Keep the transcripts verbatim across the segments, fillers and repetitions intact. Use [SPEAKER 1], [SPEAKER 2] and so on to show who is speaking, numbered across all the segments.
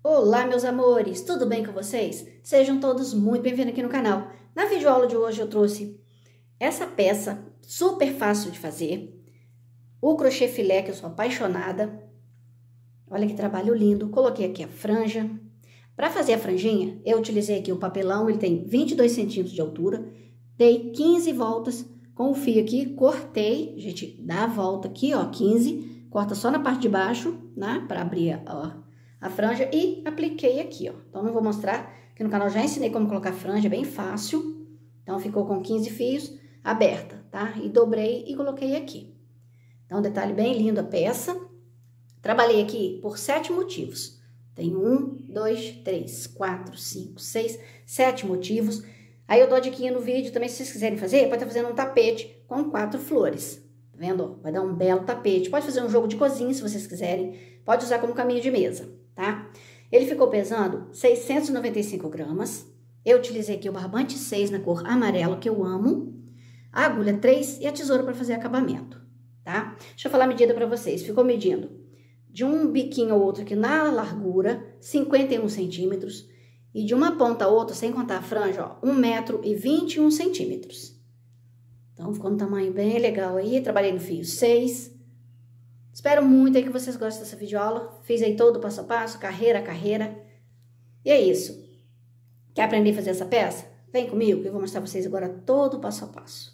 [SPEAKER 1] Olá, meus amores, tudo bem com vocês? Sejam todos muito bem-vindos aqui no canal. Na videoaula de hoje eu trouxe essa peça super fácil de fazer, o crochê filé, que eu sou apaixonada. Olha que trabalho lindo. Coloquei aqui a franja. Para fazer a franjinha, eu utilizei aqui o papelão, ele tem vinte e dois centímetros de altura. Dei quinze voltas com o fio aqui, cortei, a gente dá a volta aqui, ó, quinze, corta só na parte de baixo, né, para abrir, ó, a franja e apliquei aqui, ó. Então, não vou mostrar, que no canal já ensinei como colocar franja, é bem fácil. Então, ficou com quinze fios, aberta, tá? E dobrei e coloquei aqui. Então, detalhe bem lindo a peça. Trabalhei aqui por sete motivos. Tem um, dois, três, quatro, cinco, seis, sete motivos. Aí, eu dou a diquinha no vídeo também, se vocês quiserem fazer, pode estar fazendo um tapete com quatro flores. Tá vendo? Vai dar um belo tapete. Pode fazer um jogo de cozinha, se vocês quiserem. Pode usar como caminho de mesa, tá? Ele ficou pesando seiscentos e noventa e cinco gramas. Eu utilizei aqui o barbante seis na cor amarelo, que eu amo. A agulha três e a tesoura para fazer acabamento, tá? Deixa eu falar a medida para vocês. Ficou medindo de um biquinho ao outro aqui na largura, cinquenta e um centímetros. E de uma ponta a outra, sem contar a franja, ó, um metro e vinte e um centímetros. Então, ficou um tamanho bem legal aí. Trabalhei no fio seis. Espero muito aí que vocês gostem dessa videoaula. Fiz aí todo o passo a passo, carreira a carreira. E é isso. Quer aprender a fazer essa peça? Vem comigo que eu vou mostrar pra vocês agora todo o passo a passo.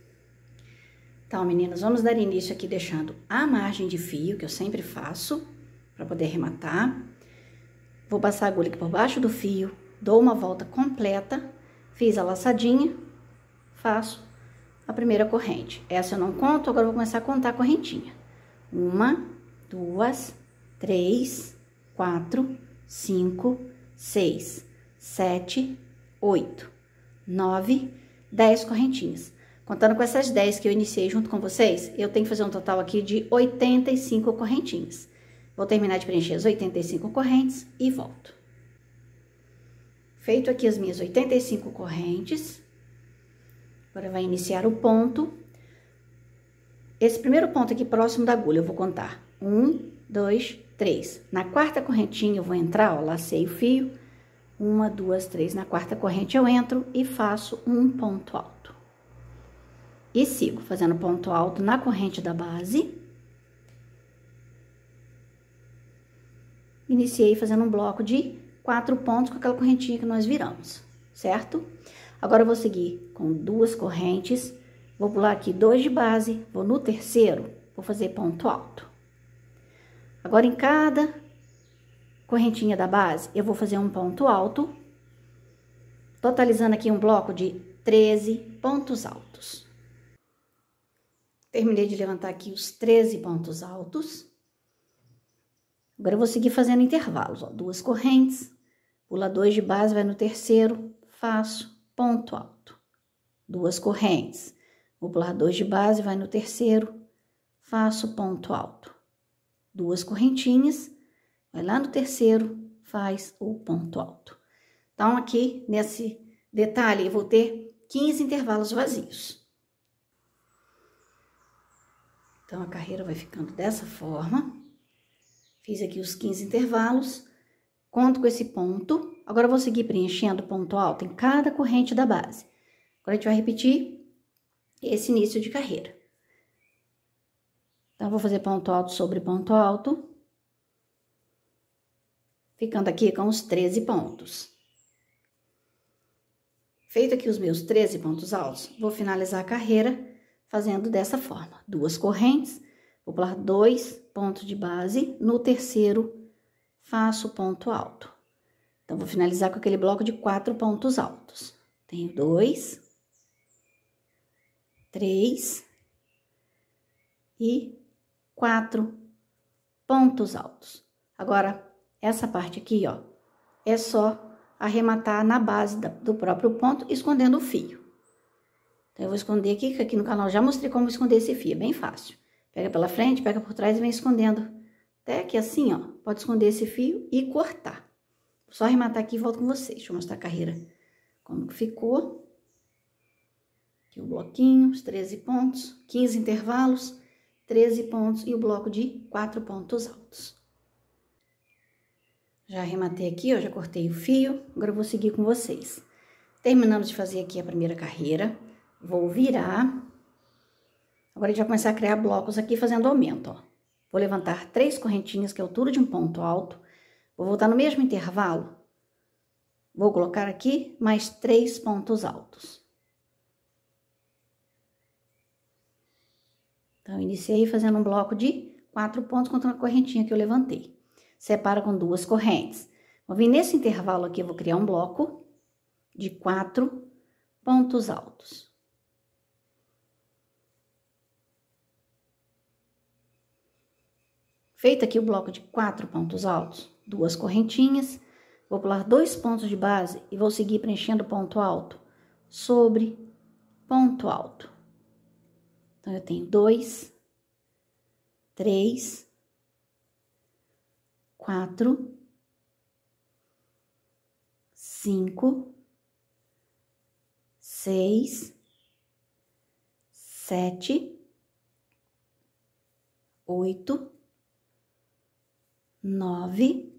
[SPEAKER 1] Então, meninas, vamos dar início aqui deixando a margem de fio, que eu sempre faço, para poder arrematar. Vou passar a agulha aqui por baixo do fio, dou uma volta completa, fiz a laçadinha, faço a primeira corrente. Essa eu não conto, agora eu vou começar a contar a correntinha. Uma, duas, três, quatro, cinco, seis, sete, oito, nove, dez correntinhas. Contando com essas dez que eu iniciei junto com vocês, eu tenho que fazer um total aqui de oitenta e cinco correntinhas. Vou terminar de preencher as oitenta e cinco correntes e volto. Feito aqui as minhas oitenta e cinco correntes, agora vai iniciar o ponto. Esse primeiro ponto aqui próximo da agulha, eu vou contar. Um, dois, três. Na quarta correntinha eu vou entrar, ó, lacei o fio. Uma, duas, três. Na quarta corrente eu entro e faço um ponto alto. E sigo fazendo ponto alto na corrente da base. Iniciei fazendo um bloco de quatro pontos com aquela correntinha que nós viramos, certo? Agora eu vou seguir com duas correntes. Vou pular aqui dois de base, vou no terceiro, vou fazer ponto alto. Agora, em cada correntinha da base, eu vou fazer um ponto alto, totalizando aqui um bloco de treze pontos altos. Terminei de levantar aqui os treze pontos altos. Agora, eu vou seguir fazendo intervalos, ó, duas correntes, pula dois de base, vai no terceiro, faço ponto alto. Duas correntes. Vou pular dois de base, vai no terceiro, faço ponto alto. Duas correntinhas, vai lá no terceiro, faz o ponto alto. Então, aqui, nesse detalhe, eu vou ter quinze intervalos vazios. Então, a carreira vai ficando dessa forma. Fiz aqui os quinze intervalos, conto com esse ponto. Agora, eu vou seguir preenchendo ponto alto em cada corrente da base. Agora, a gente vai repetir esse início de carreira. Então, vou fazer ponto alto sobre ponto alto, ficando aqui com os treze pontos. Feito aqui os meus treze pontos altos, vou finalizar a carreira fazendo dessa forma. Duas correntes, vou pular dois pontos de base, no terceiro faço ponto alto. Então, vou finalizar com aquele bloco de quatro pontos altos. Tenho dois, três e quatro pontos altos. Agora, essa parte aqui, ó, é só arrematar na base da, do próprio ponto, escondendo o fio. Então, eu vou esconder aqui, que aqui no canal já mostrei como esconder esse fio, é bem fácil. Pega pela frente, pega por trás e vem escondendo. Até que assim, ó, pode esconder esse fio e cortar. Só arrematar aqui e volto com vocês. Deixa eu mostrar a carreira, como que ficou. Aqui o bloquinho, os treze pontos, quinze intervalos, treze pontos e o bloco de quatro pontos altos. Já arrematei aqui, ó, já cortei o fio, agora eu vou seguir com vocês. Terminamos de fazer aqui a primeira carreira, vou virar. Agora a gente vai começar a criar blocos aqui fazendo aumento, ó. Vou levantar três correntinhas, que é a altura de um ponto alto. Vou voltar no mesmo intervalo. Vou colocar aqui mais três pontos altos. Então, iniciei fazendo um bloco de quatro pontos contra uma correntinha que eu levantei. Separa com duas correntes. Vou vir nesse intervalo aqui, eu vou criar um bloco de quatro pontos altos. Feito aqui o bloco de quatro pontos altos, duas correntinhas, vou pular dois pontos de base e vou seguir preenchendo ponto alto sobre ponto alto. Então, eu tenho dois, três, quatro, cinco, seis, sete, oito, nove,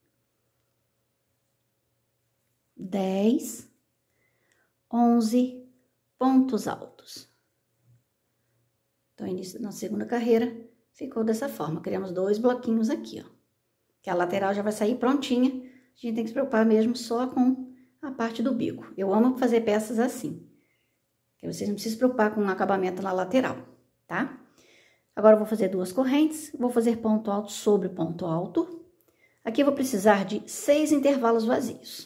[SPEAKER 1] dez, onze pontos altos. Então, início na segunda carreira, ficou dessa forma. Criamos dois bloquinhos aqui, ó. Que a lateral já vai sair prontinha. A gente tem que se preocupar mesmo só com a parte do bico. Eu amo fazer peças assim. Que vocês não precisam se preocupar com o acabamento na lateral, tá? Agora, eu vou fazer duas correntes. Vou fazer ponto alto sobre ponto alto. Aqui eu vou precisar de seis intervalos vazios.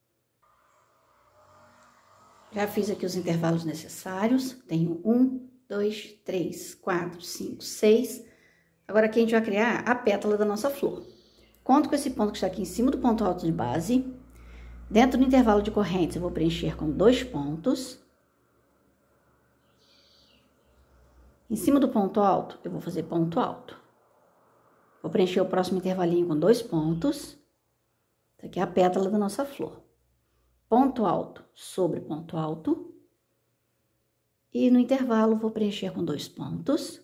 [SPEAKER 1] Já fiz aqui os intervalos necessários. Tenho um, dois, três, quatro, cinco, seis. Agora, aqui a gente vai criar a pétala da nossa flor. Conto com esse ponto que está aqui em cima do ponto alto de base. Dentro do intervalo de correntes, eu vou preencher com dois pontos. Em cima do ponto alto, eu vou fazer ponto alto. Vou preencher o próximo intervalinho com dois pontos. Essa aqui é a pétala da nossa flor. Ponto alto sobre ponto alto. E no intervalo, vou preencher com dois pontos.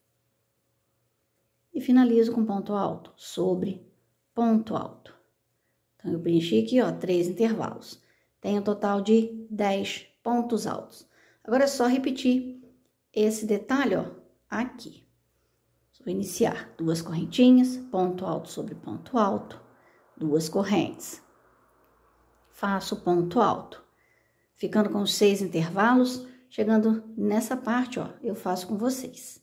[SPEAKER 1] E finalizo com ponto alto sobre ponto alto. Então, eu preenchi aqui, ó, três intervalos. Tenho um total de dez pontos altos. Agora, é só repetir esse detalhe, ó, aqui. Vou iniciar duas correntinhas, ponto alto sobre ponto alto, duas correntes. Faço ponto alto. Ficando com os seis intervalos, chegando nessa parte, ó, eu faço com vocês.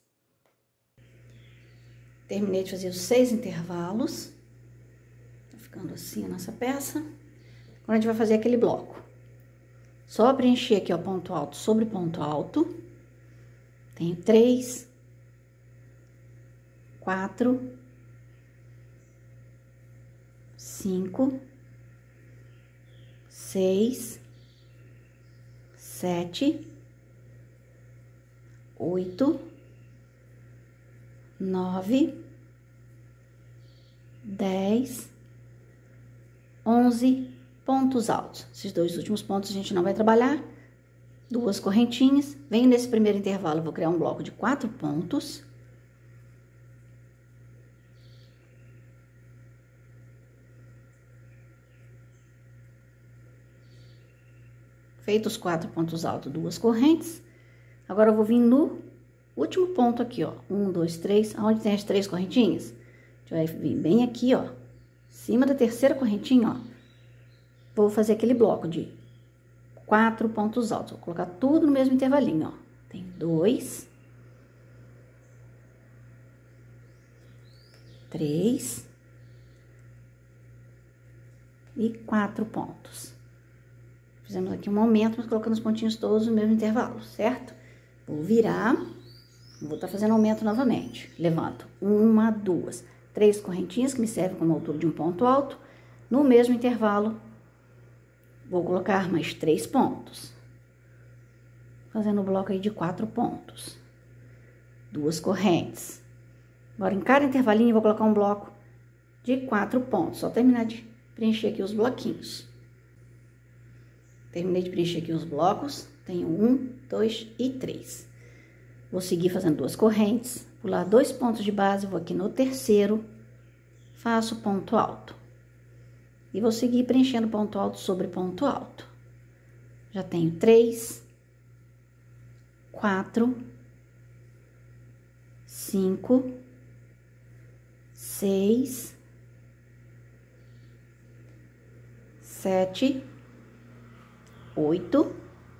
[SPEAKER 1] Terminei de fazer os seis intervalos. Tá ficando assim a nossa peça. Agora, a gente vai fazer aquele bloco. Só preencher aqui, ó, ponto alto sobre ponto alto. Tenho três, quatro, cinco, seis, sete, oito, nove, dez, onze pontos altos. Esses dois últimos pontos a gente não vai trabalhar. Duas correntinhas. Venho nesse primeiro intervalo, vou criar um bloco de quatro pontos. Feitos os quatro pontos altos, duas correntes. Agora, eu vou vir no último ponto aqui, ó. Um, dois, três. Onde tem as três correntinhas? A gente vai vir bem aqui, ó. Cima da terceira correntinha, ó. Vou fazer aquele bloco de quatro pontos altos. Vou colocar tudo no mesmo intervalinho, ó. Tem dois. Três. E quatro pontos. Fizemos aqui um aumento, mas colocando os pontinhos todos no mesmo intervalo, certo? Vou virar, vou estar fazendo aumento novamente. Levanto uma, duas, três correntinhas que me servem como altura de um ponto alto. No mesmo intervalo, vou colocar mais três pontos. Fazendo o bloco aí de quatro pontos. Duas correntes. Agora, em cada intervalinho, eu vou colocar um bloco de quatro pontos. Só terminar de preencher aqui os bloquinhos. Terminei de preencher aqui os blocos. Tenho um, dois e três. Vou seguir fazendo duas correntes. Pular dois pontos de base, vou aqui no terceiro. Faço ponto alto. E vou seguir preenchendo ponto alto sobre ponto alto. Já tenho três, quatro, cinco, seis, sete, oito,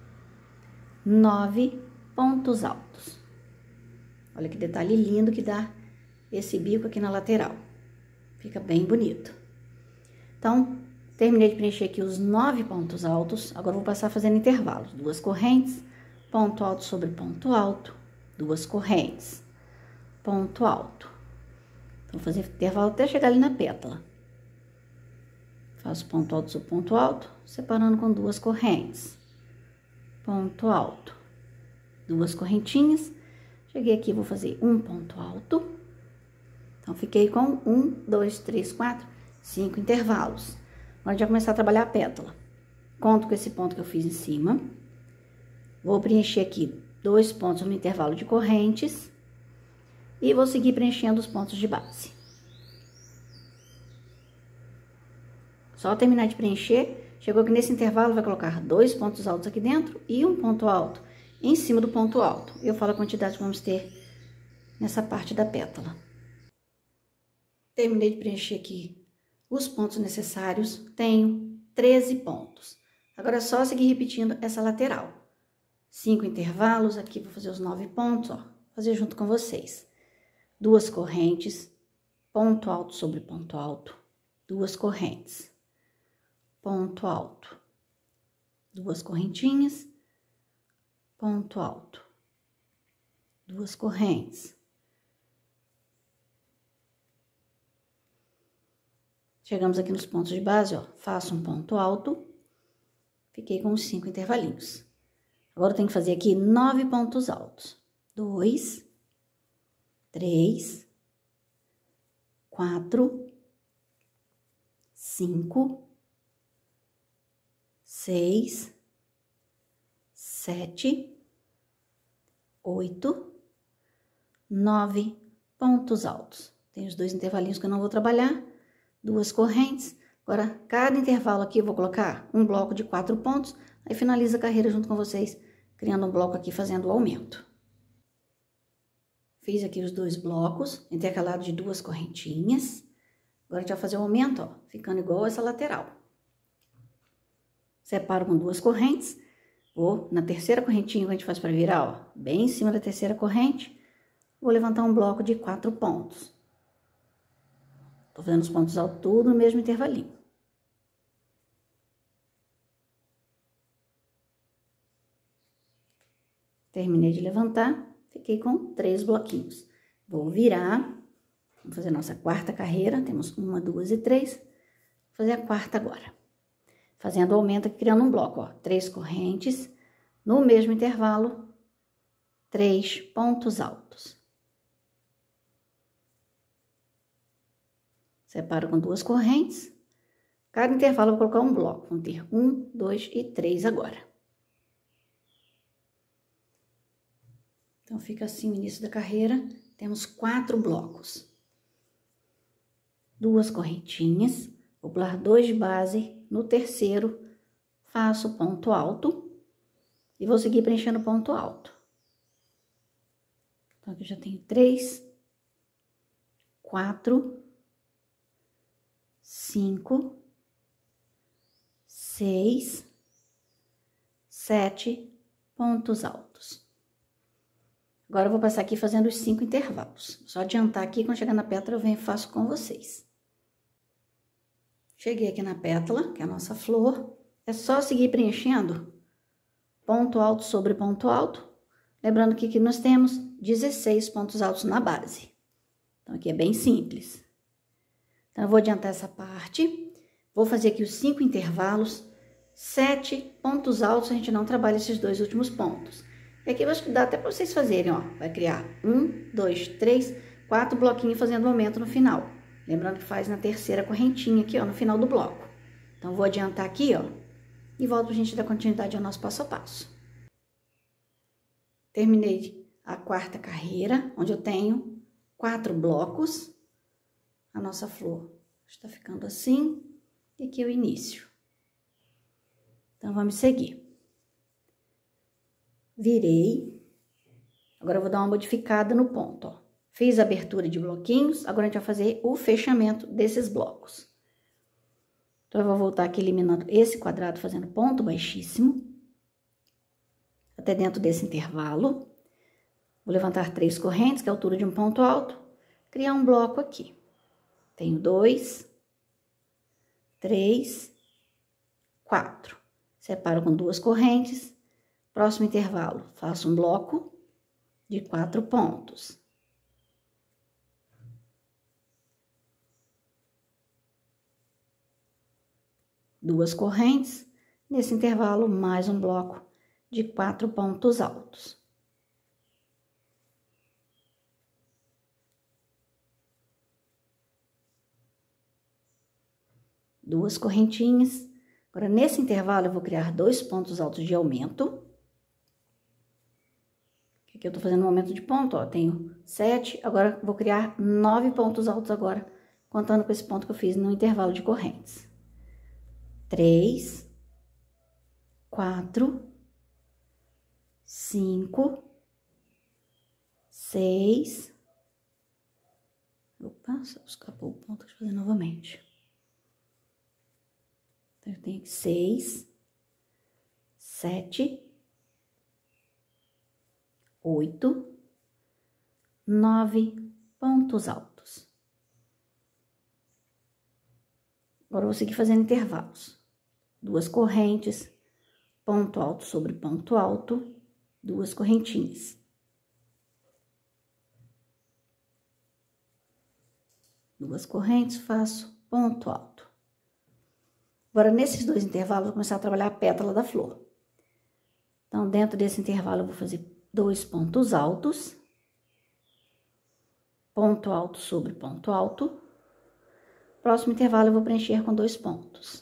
[SPEAKER 1] nove pontos altos. Olha que detalhe lindo que dá esse bico aqui na lateral. Fica bem bonito. Então, terminei de preencher aqui os nove pontos altos. Agora, vou passar fazendo intervalos. Duas correntes, ponto alto sobre ponto alto, duas correntes, ponto alto. Então, vou fazer intervalo até chegar ali na pétala. Faço ponto alto sobre ponto alto, separando com duas correntes. Ponto alto, duas correntinhas. Cheguei aqui, vou fazer um ponto alto. Então, fiquei com um, dois, três, quatro, cinco intervalos. Agora, a gente vai começar a trabalhar a pétala. Conto com esse ponto que eu fiz em cima. Vou preencher aqui dois pontos no intervalo de correntes. E vou seguir preenchendo os pontos de base. Só terminar de preencher, chegou aqui nesse intervalo, vai colocar dois pontos altos aqui dentro e um ponto alto em cima do ponto alto. Eu falo a quantidade que vamos ter nessa parte da pétala. Terminei de preencher aqui os pontos necessários, tenho treze pontos. Agora é só seguir repetindo essa lateral. Cinco intervalos, aqui vou fazer os nove pontos, ó, fazer junto com vocês. Duas correntes, ponto alto sobre ponto alto, duas correntes, ponto alto, duas correntinhas, ponto alto, duas correntes. Chegamos aqui nos pontos de base, ó, faço um ponto alto, fiquei com os cinco intervalinhos. Agora, eu tenho que fazer aqui nove pontos altos. Dois, três, quatro, cinco, seis, sete, oito, nove pontos altos. Tem os dois intervalinhos que eu não vou trabalhar. Duas correntes. Agora, cada intervalo aqui eu vou colocar um bloco de quatro pontos, aí finaliza a carreira junto com vocês, criando um bloco aqui, fazendo o aumento. Fiz aqui os dois blocos, intercalado de duas correntinhas. Agora, a gente vai fazer o aumento, ó, ficando igual essa lateral. Separo com duas correntes, vou na terceira correntinha que a gente faz para virar, ó, bem em cima da terceira corrente, vou levantar um bloco de quatro pontos. Tô fazendo os pontos altos tudo no mesmo intervalinho. Terminei de levantar, fiquei com três bloquinhos. Vou virar, vamos fazer a nossa quarta carreira, temos uma, duas e três. Vou fazer a quarta agora. Fazendo o aumento aqui, criando um bloco, ó, três correntes, no mesmo intervalo, três pontos altos. Separo com duas correntes. Cada intervalo eu vou colocar um bloco. Vão ter um, dois e três agora. Então, fica assim o início da carreira. Temos quatro blocos. Duas correntinhas. Vou pular dois de base. No terceiro, faço ponto alto. E vou seguir preenchendo ponto alto. Então, aqui eu já tenho três, quatro, cinco, seis, sete pontos altos. Agora, eu vou passar aqui fazendo os cinco intervalos. Só adiantar aqui, quando chegar na pétala, eu venho e faço com vocês. Cheguei aqui na pétala, que é a nossa flor. É só seguir preenchendo ponto alto sobre ponto alto. Lembrando que aqui nós temos dezesseis pontos altos na base. Então, aqui é bem simples. Então, eu vou adiantar essa parte, vou fazer aqui os cinco intervalos, sete pontos altos, a gente não trabalha esses dois últimos pontos. E aqui eu acho que dá até para vocês fazerem, ó, vai criar um, dois, três, quatro bloquinhos fazendo aumento no final. Lembrando que faz na terceira correntinha aqui, ó, no final do bloco. Então, vou adiantar aqui, ó, e volto pra gente dar continuidade ao nosso passo a passo. Terminei a quarta carreira, onde eu tenho quatro blocos. A nossa flor está ficando assim. E aqui é o início. Então, vamos seguir. Virei. Agora, eu vou dar uma modificada no ponto, ó. Fiz a abertura de bloquinhos, agora a gente vai fazer o fechamento desses blocos. Então, eu vou voltar aqui eliminando esse quadrado, fazendo ponto baixíssimo. Até dentro desse intervalo. Vou levantar três correntes, que é a altura de um ponto alto. Criar um bloco aqui. Tenho dois, três, quatro. Separo com duas correntes. Próximo intervalo, faço um bloco de quatro pontos. Duas correntes, nesse intervalo, mais um bloco de quatro pontos altos. Duas correntinhas. Agora, nesse intervalo, eu vou criar dois pontos altos de aumento. Aqui eu tô fazendo um aumento de ponto, ó, tenho sete, agora vou criar nove pontos altos agora, contando com esse ponto que eu fiz no intervalo de correntes. Três, quatro, cinco, seis. Opa, só escapou o ponto, deixa eu fazer novamente. Então, eu tenho aqui seis, sete, oito, nove pontos altos. Agora, eu vou seguir fazendo intervalos. Duas correntes, ponto alto sobre ponto alto, duas correntinhas. Duas correntes, faço ponto alto. Agora, nesses dois intervalos, eu vou começar a trabalhar a pétala da flor. Então, dentro desse intervalo, eu vou fazer dois pontos altos, ponto alto sobre ponto alto. Próximo intervalo, eu vou preencher com dois pontos.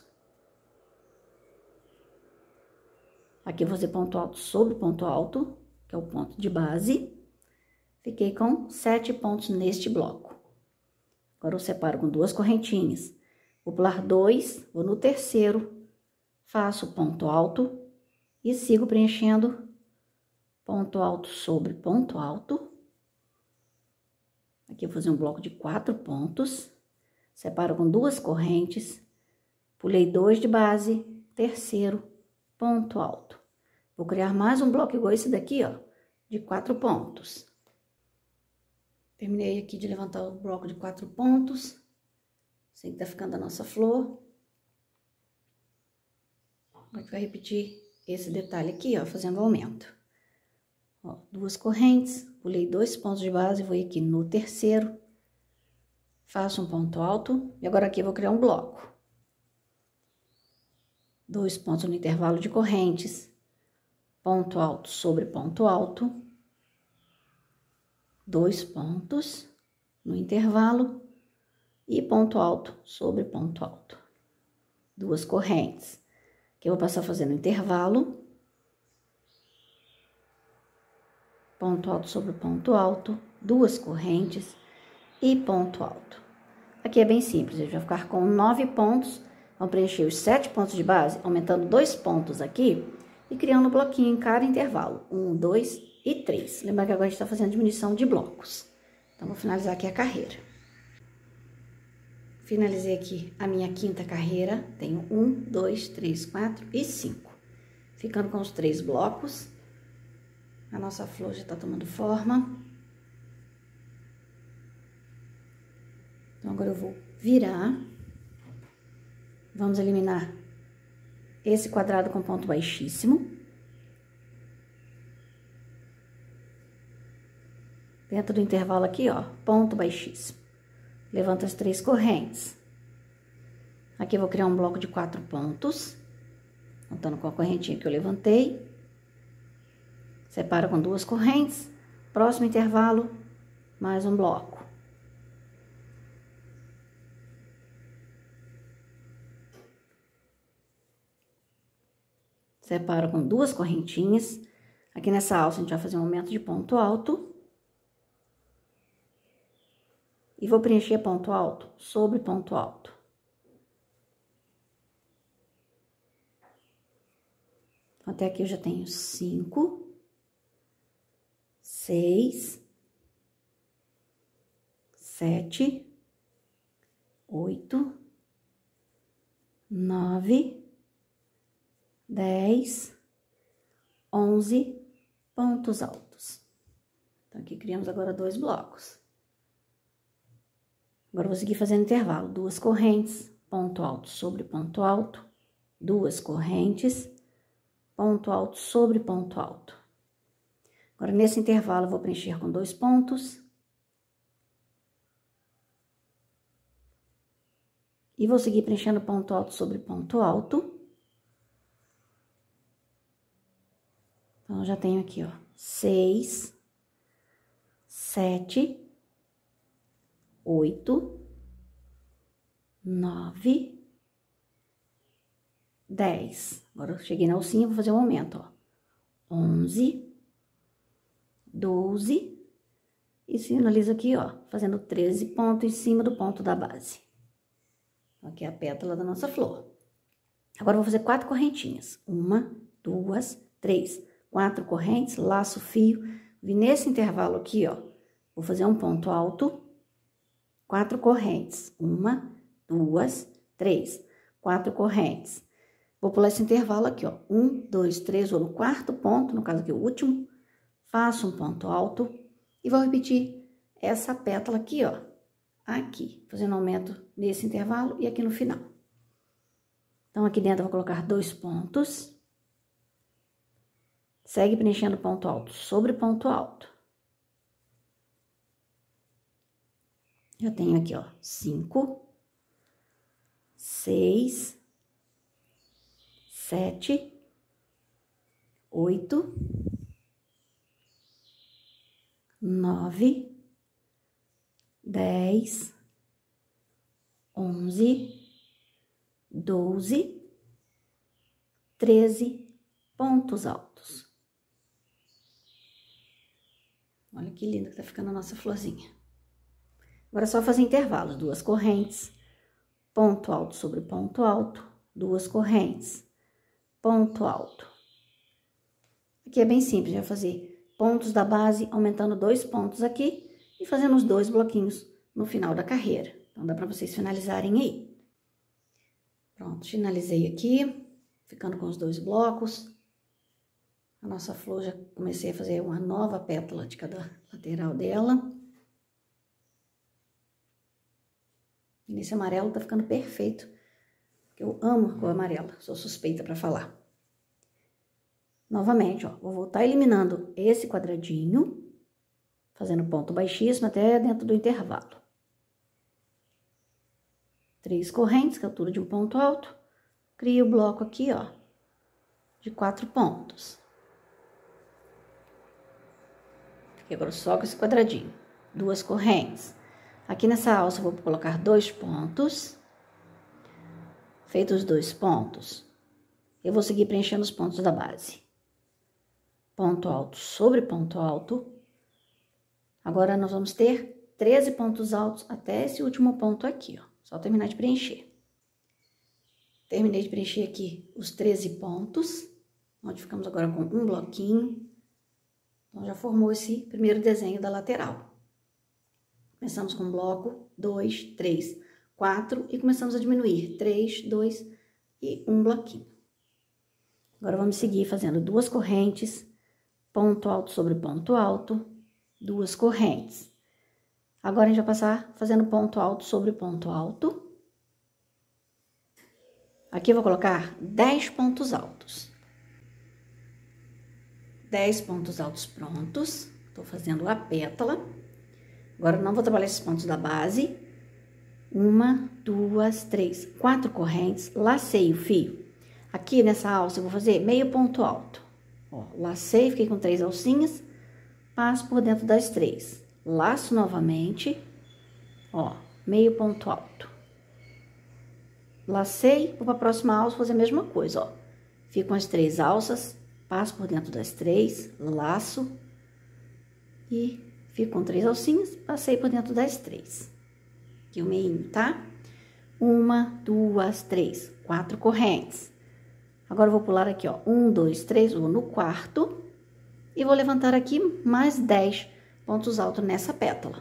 [SPEAKER 1] Aqui eu vou fazer ponto alto sobre ponto alto, que é o ponto de base. Fiquei com sete pontos neste bloco. Agora, eu separo com duas correntinhas. Vou pular dois, vou no terceiro, faço ponto alto e sigo preenchendo ponto alto sobre ponto alto. Aqui eu vou fazer um bloco de quatro pontos. Separo com duas correntes, pulei dois de base, terceiro, ponto alto. Vou criar mais um bloco igual esse daqui, ó, de quatro pontos. Terminei aqui de levantar o bloco de quatro pontos. Assim que tá ficando a nossa flor. Agora vai repetir esse detalhe aqui, ó, fazendo aumento. Ó, duas correntes, pulei dois pontos de base, vou aqui no terceiro. Faço um ponto alto e agora aqui eu vou criar um bloco. Dois pontos no intervalo de correntes, ponto alto sobre ponto alto, dois pontos no intervalo e ponto alto sobre ponto alto. Duas correntes, que eu vou passar fazendo intervalo, ponto alto sobre ponto alto, duas correntes e ponto alto. Aqui é bem simples, a gente vai ficar com nove pontos, vamos preencher os sete pontos de base, aumentando dois pontos aqui e criando um bloquinho em cada intervalo, um, dois e três. Lembra que agora a gente está fazendo diminuição de blocos. Então, vou finalizar aqui a carreira. Finalizei aqui a minha quinta carreira, tenho um, dois, três, quatro e cinco. Ficando com os três blocos, a nossa flor já está tomando forma. Então, agora eu vou virar. Vamos eliminar esse quadrado com ponto baixíssimo. Dentro do intervalo aqui, ó, ponto baixíssimo. Levanto as três correntes. Aqui eu vou criar um bloco de quatro pontos. Contando com a correntinha que eu levantei. Separo com duas correntes. Próximo intervalo, mais um bloco. Separo com duas correntinhas. Aqui nessa alça a gente vai fazer um aumento de ponto alto. E vou preencher ponto alto sobre ponto alto. Até aqui eu já tenho cinco, seis, sete, oito, nove, dez, onze pontos altos. Então, aqui criamos agora dois blocos. Agora, eu vou seguir fazendo intervalo. Duas correntes, ponto alto sobre ponto alto, duas correntes, ponto alto sobre ponto alto. Agora, nesse intervalo, eu vou preencher com dois pontos. E vou seguir preenchendo ponto alto sobre ponto alto. Então, já tenho aqui, ó, seis, sete, oito, nove, dez. Agora, eu cheguei na alcinha, vou fazer um aumento, ó. onze, doze, e finalizo aqui, ó, fazendo treze pontos em cima do ponto da base. Aqui é a pétala da nossa flor. Agora, eu vou fazer quatro correntinhas. Uma, duas, três, quatro correntes, laço fio. Vim nesse intervalo aqui, ó, vou fazer um ponto alto, quatro correntes. Uma, duas, três, quatro correntes. Vou pular esse intervalo aqui, ó. Um, dois, três, vou no quarto ponto, no caso aqui o último. Faço um ponto alto e vou repetir essa pétala aqui, ó. Aqui, fazendo aumento nesse intervalo e aqui no final. Então, aqui dentro eu vou colocar dois pontos. Segue preenchendo ponto alto sobre ponto alto. Eu tenho aqui, ó, cinco, seis, sete, oito, nove, dez, onze, doze, treze pontos altos. Olha que linda que tá ficando a nossa florzinha. Agora é só fazer intervalos, duas correntes, ponto alto sobre ponto alto, duas correntes, ponto alto. Aqui é bem simples, vai fazer pontos da base, aumentando dois pontos aqui, e fazendo os dois bloquinhos no final da carreira. Então, dá para vocês finalizarem aí. Pronto, finalizei aqui, ficando com os dois blocos. A nossa flor, já comecei a fazer uma nova pétala de cada lateral dela. E nesse amarelo tá ficando perfeito, porque eu amo a cor amarela, sou suspeita para falar. Novamente, ó, vou voltar eliminando esse quadradinho, fazendo ponto baixíssimo até dentro do intervalo. Três correntes, que é a altura de um ponto alto. Crio o bloco aqui, ó, de quatro pontos. Aqui agora só com esse quadradinho. Duas correntes. Aqui nessa alça eu vou colocar dois pontos. Feitos os dois pontos, eu vou seguir preenchendo os pontos da base. Ponto alto sobre ponto alto. Agora, nós vamos ter treze pontos altos até esse último ponto aqui, ó. Só terminar de preencher. Terminei de preencher aqui os treze pontos, onde ficamos agora com um bloquinho. Então, já formou esse primeiro desenho da lateral. Começamos com bloco, dois, três, quatro, e começamos a diminuir. três, dois e um bloquinho. Agora, vamos seguir fazendo duas correntes, ponto alto sobre ponto alto, duas correntes. Agora, a gente vai passar fazendo ponto alto sobre ponto alto. Aqui eu vou colocar dez pontos altos. dez pontos altos prontos. Tô fazendo a pétala. Agora, não vou trabalhar esses pontos da base. Uma, duas, três, quatro correntes. Lacei o fio. Aqui nessa alça eu vou fazer meio ponto alto. Ó, lacei, fiquei com três alcinhas. Passo por dentro das três. Laço novamente. Ó, meio ponto alto. Lacei, vou para a próxima alça fazer a mesma coisa, ó. Fico com as três alças, passo por dentro das três, laço e fico com três alcinhas, passei por dentro das três. Aqui o meinho, tá? Uma, duas, três, quatro correntes. Agora, eu vou pular aqui, ó, um, dois, três, vou no quarto e vou levantar aqui mais dez pontos altos nessa pétala.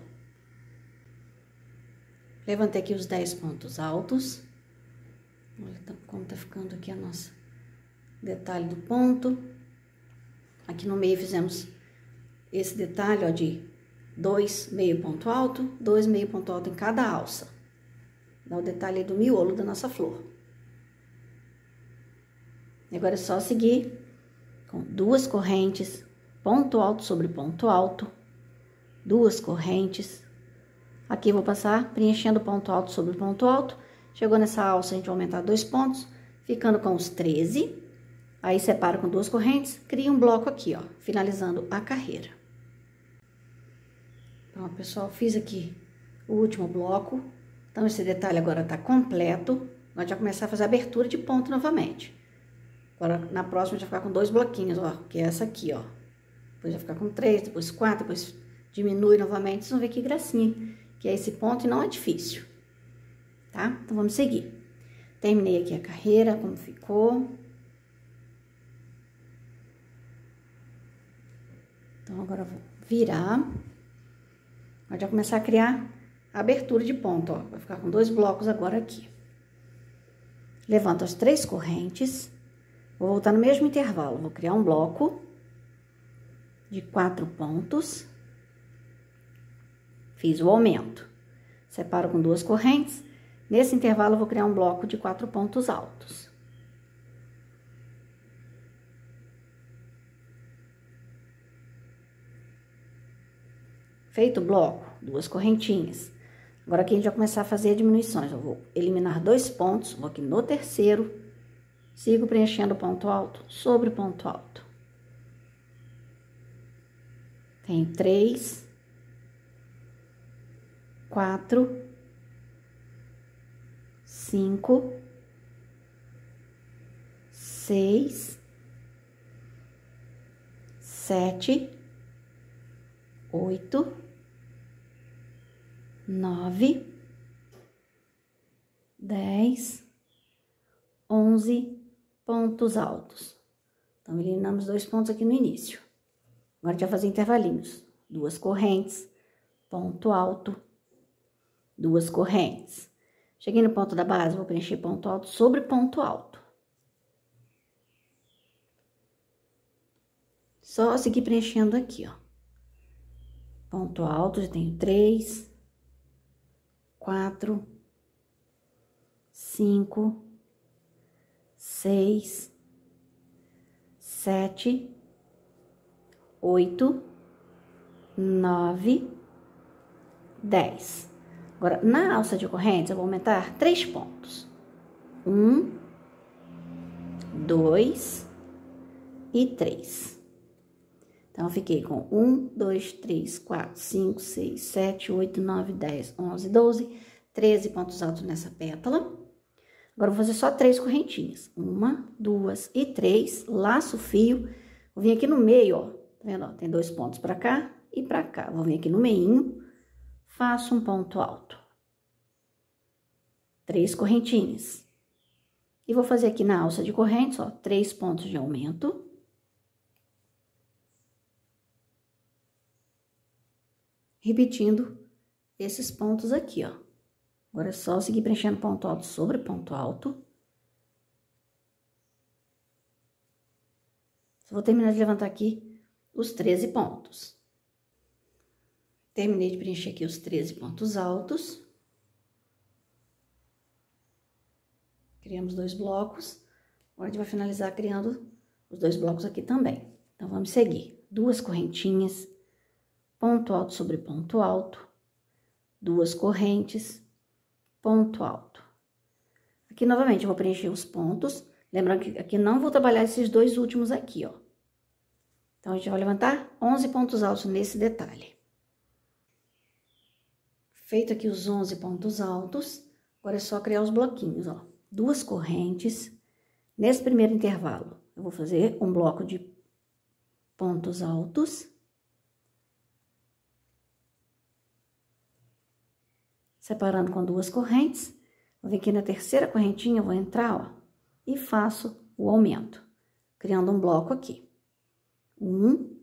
[SPEAKER 1] Levantei aqui os dez pontos altos. Olha como tá ficando aqui a nossa detalhe do ponto. Aqui no meio fizemos esse detalhe, ó, de dois meio ponto alto, dois meio ponto alto em cada alça. Dá o detalhe do miolo da nossa flor. E agora é só seguir com duas correntes, ponto alto sobre ponto alto, duas correntes. Aqui eu vou passar preenchendo ponto alto sobre ponto alto. Chegou nessa alça, a gente vai aumentar dois pontos, ficando com os treze. Aí, separa com duas correntes, cria um bloco aqui, ó, finalizando a carreira. Pronto, pessoal, fiz aqui o último bloco. Então, esse detalhe agora tá completo. Nós já começar a fazer a abertura de ponto novamente. Agora, na próxima, a gente vai ficar com dois bloquinhos, ó, que é essa aqui, ó. Depois vai ficar com três, depois quatro, depois diminui novamente. Vocês vão ver que gracinha, que é esse ponto e não é difícil, tá? Então, vamos seguir. Terminei aqui a carreira, como ficou. Então, agora eu vou virar. Agora já começar a criar a abertura de ponto, ó. Vai ficar com dois blocos agora aqui. Levanto as três correntes. Vou voltar no mesmo intervalo. Vou criar um bloco de quatro pontos. Fiz o aumento. Separo com duas correntes. Nesse intervalo, eu vou criar um bloco de quatro pontos altos. Feito o bloco, duas correntinhas. Agora, aqui a gente vai começar a fazer diminuições. Eu vou eliminar dois pontos, vou aqui no terceiro, sigo preenchendo ponto alto sobre ponto alto. Tenho três, quatro, cinco, seis, sete, oito, nove, dez, onze pontos altos. Então, eliminamos dois pontos aqui no início. Agora, a gente vai fazer intervalinhos. Duas correntes, ponto alto, duas correntes. Cheguei no ponto da base, vou preencher ponto alto sobre ponto alto. Só seguir preenchendo aqui, ó. Ponto alto, já tenho três, quatro, cinco, seis, sete, oito, nove, dez. Agora, na alça de correntes, eu vou aumentar três pontos. Um, dois e três. Então, eu fiquei com um, dois, três, quatro, cinco, seis, sete, oito, nove, dez, onze, doze, treze pontos altos nessa pétala. Agora, eu vou fazer só três correntinhas. Uma, duas e três. Laço o fio. Vou vir aqui no meio, ó. Tá vendo? Ó, tem dois pontos pra cá e pra cá. Vou vir aqui no meinho. Faço um ponto alto. Três correntinhas. E vou fazer aqui na alça de correntes, ó, três pontos de aumento. Repetindo esses pontos aqui, ó. Agora é só seguir preenchendo ponto alto sobre ponto alto. Só vou terminar de levantar aqui os treze pontos. Terminei de preencher aqui os treze pontos altos. Criamos dois blocos. Agora a gente vai finalizar criando os dois blocos aqui também. Então, vamos seguir. Duas correntinhas, ponto alto sobre ponto alto, duas correntes, ponto alto. Aqui, novamente, eu vou preencher os pontos. Lembrando que aqui não vou trabalhar esses dois últimos aqui, ó. Então, a gente vai levantar onze pontos altos nesse detalhe. Feito aqui os onze pontos altos, agora é só criar os bloquinhos, ó. Duas correntes. Nesse primeiro intervalo, eu vou fazer um bloco de pontos altos. Separando com duas correntes. Vou vir aqui na terceira correntinha, vou entrar, ó, e faço o aumento, criando um bloco aqui. Um,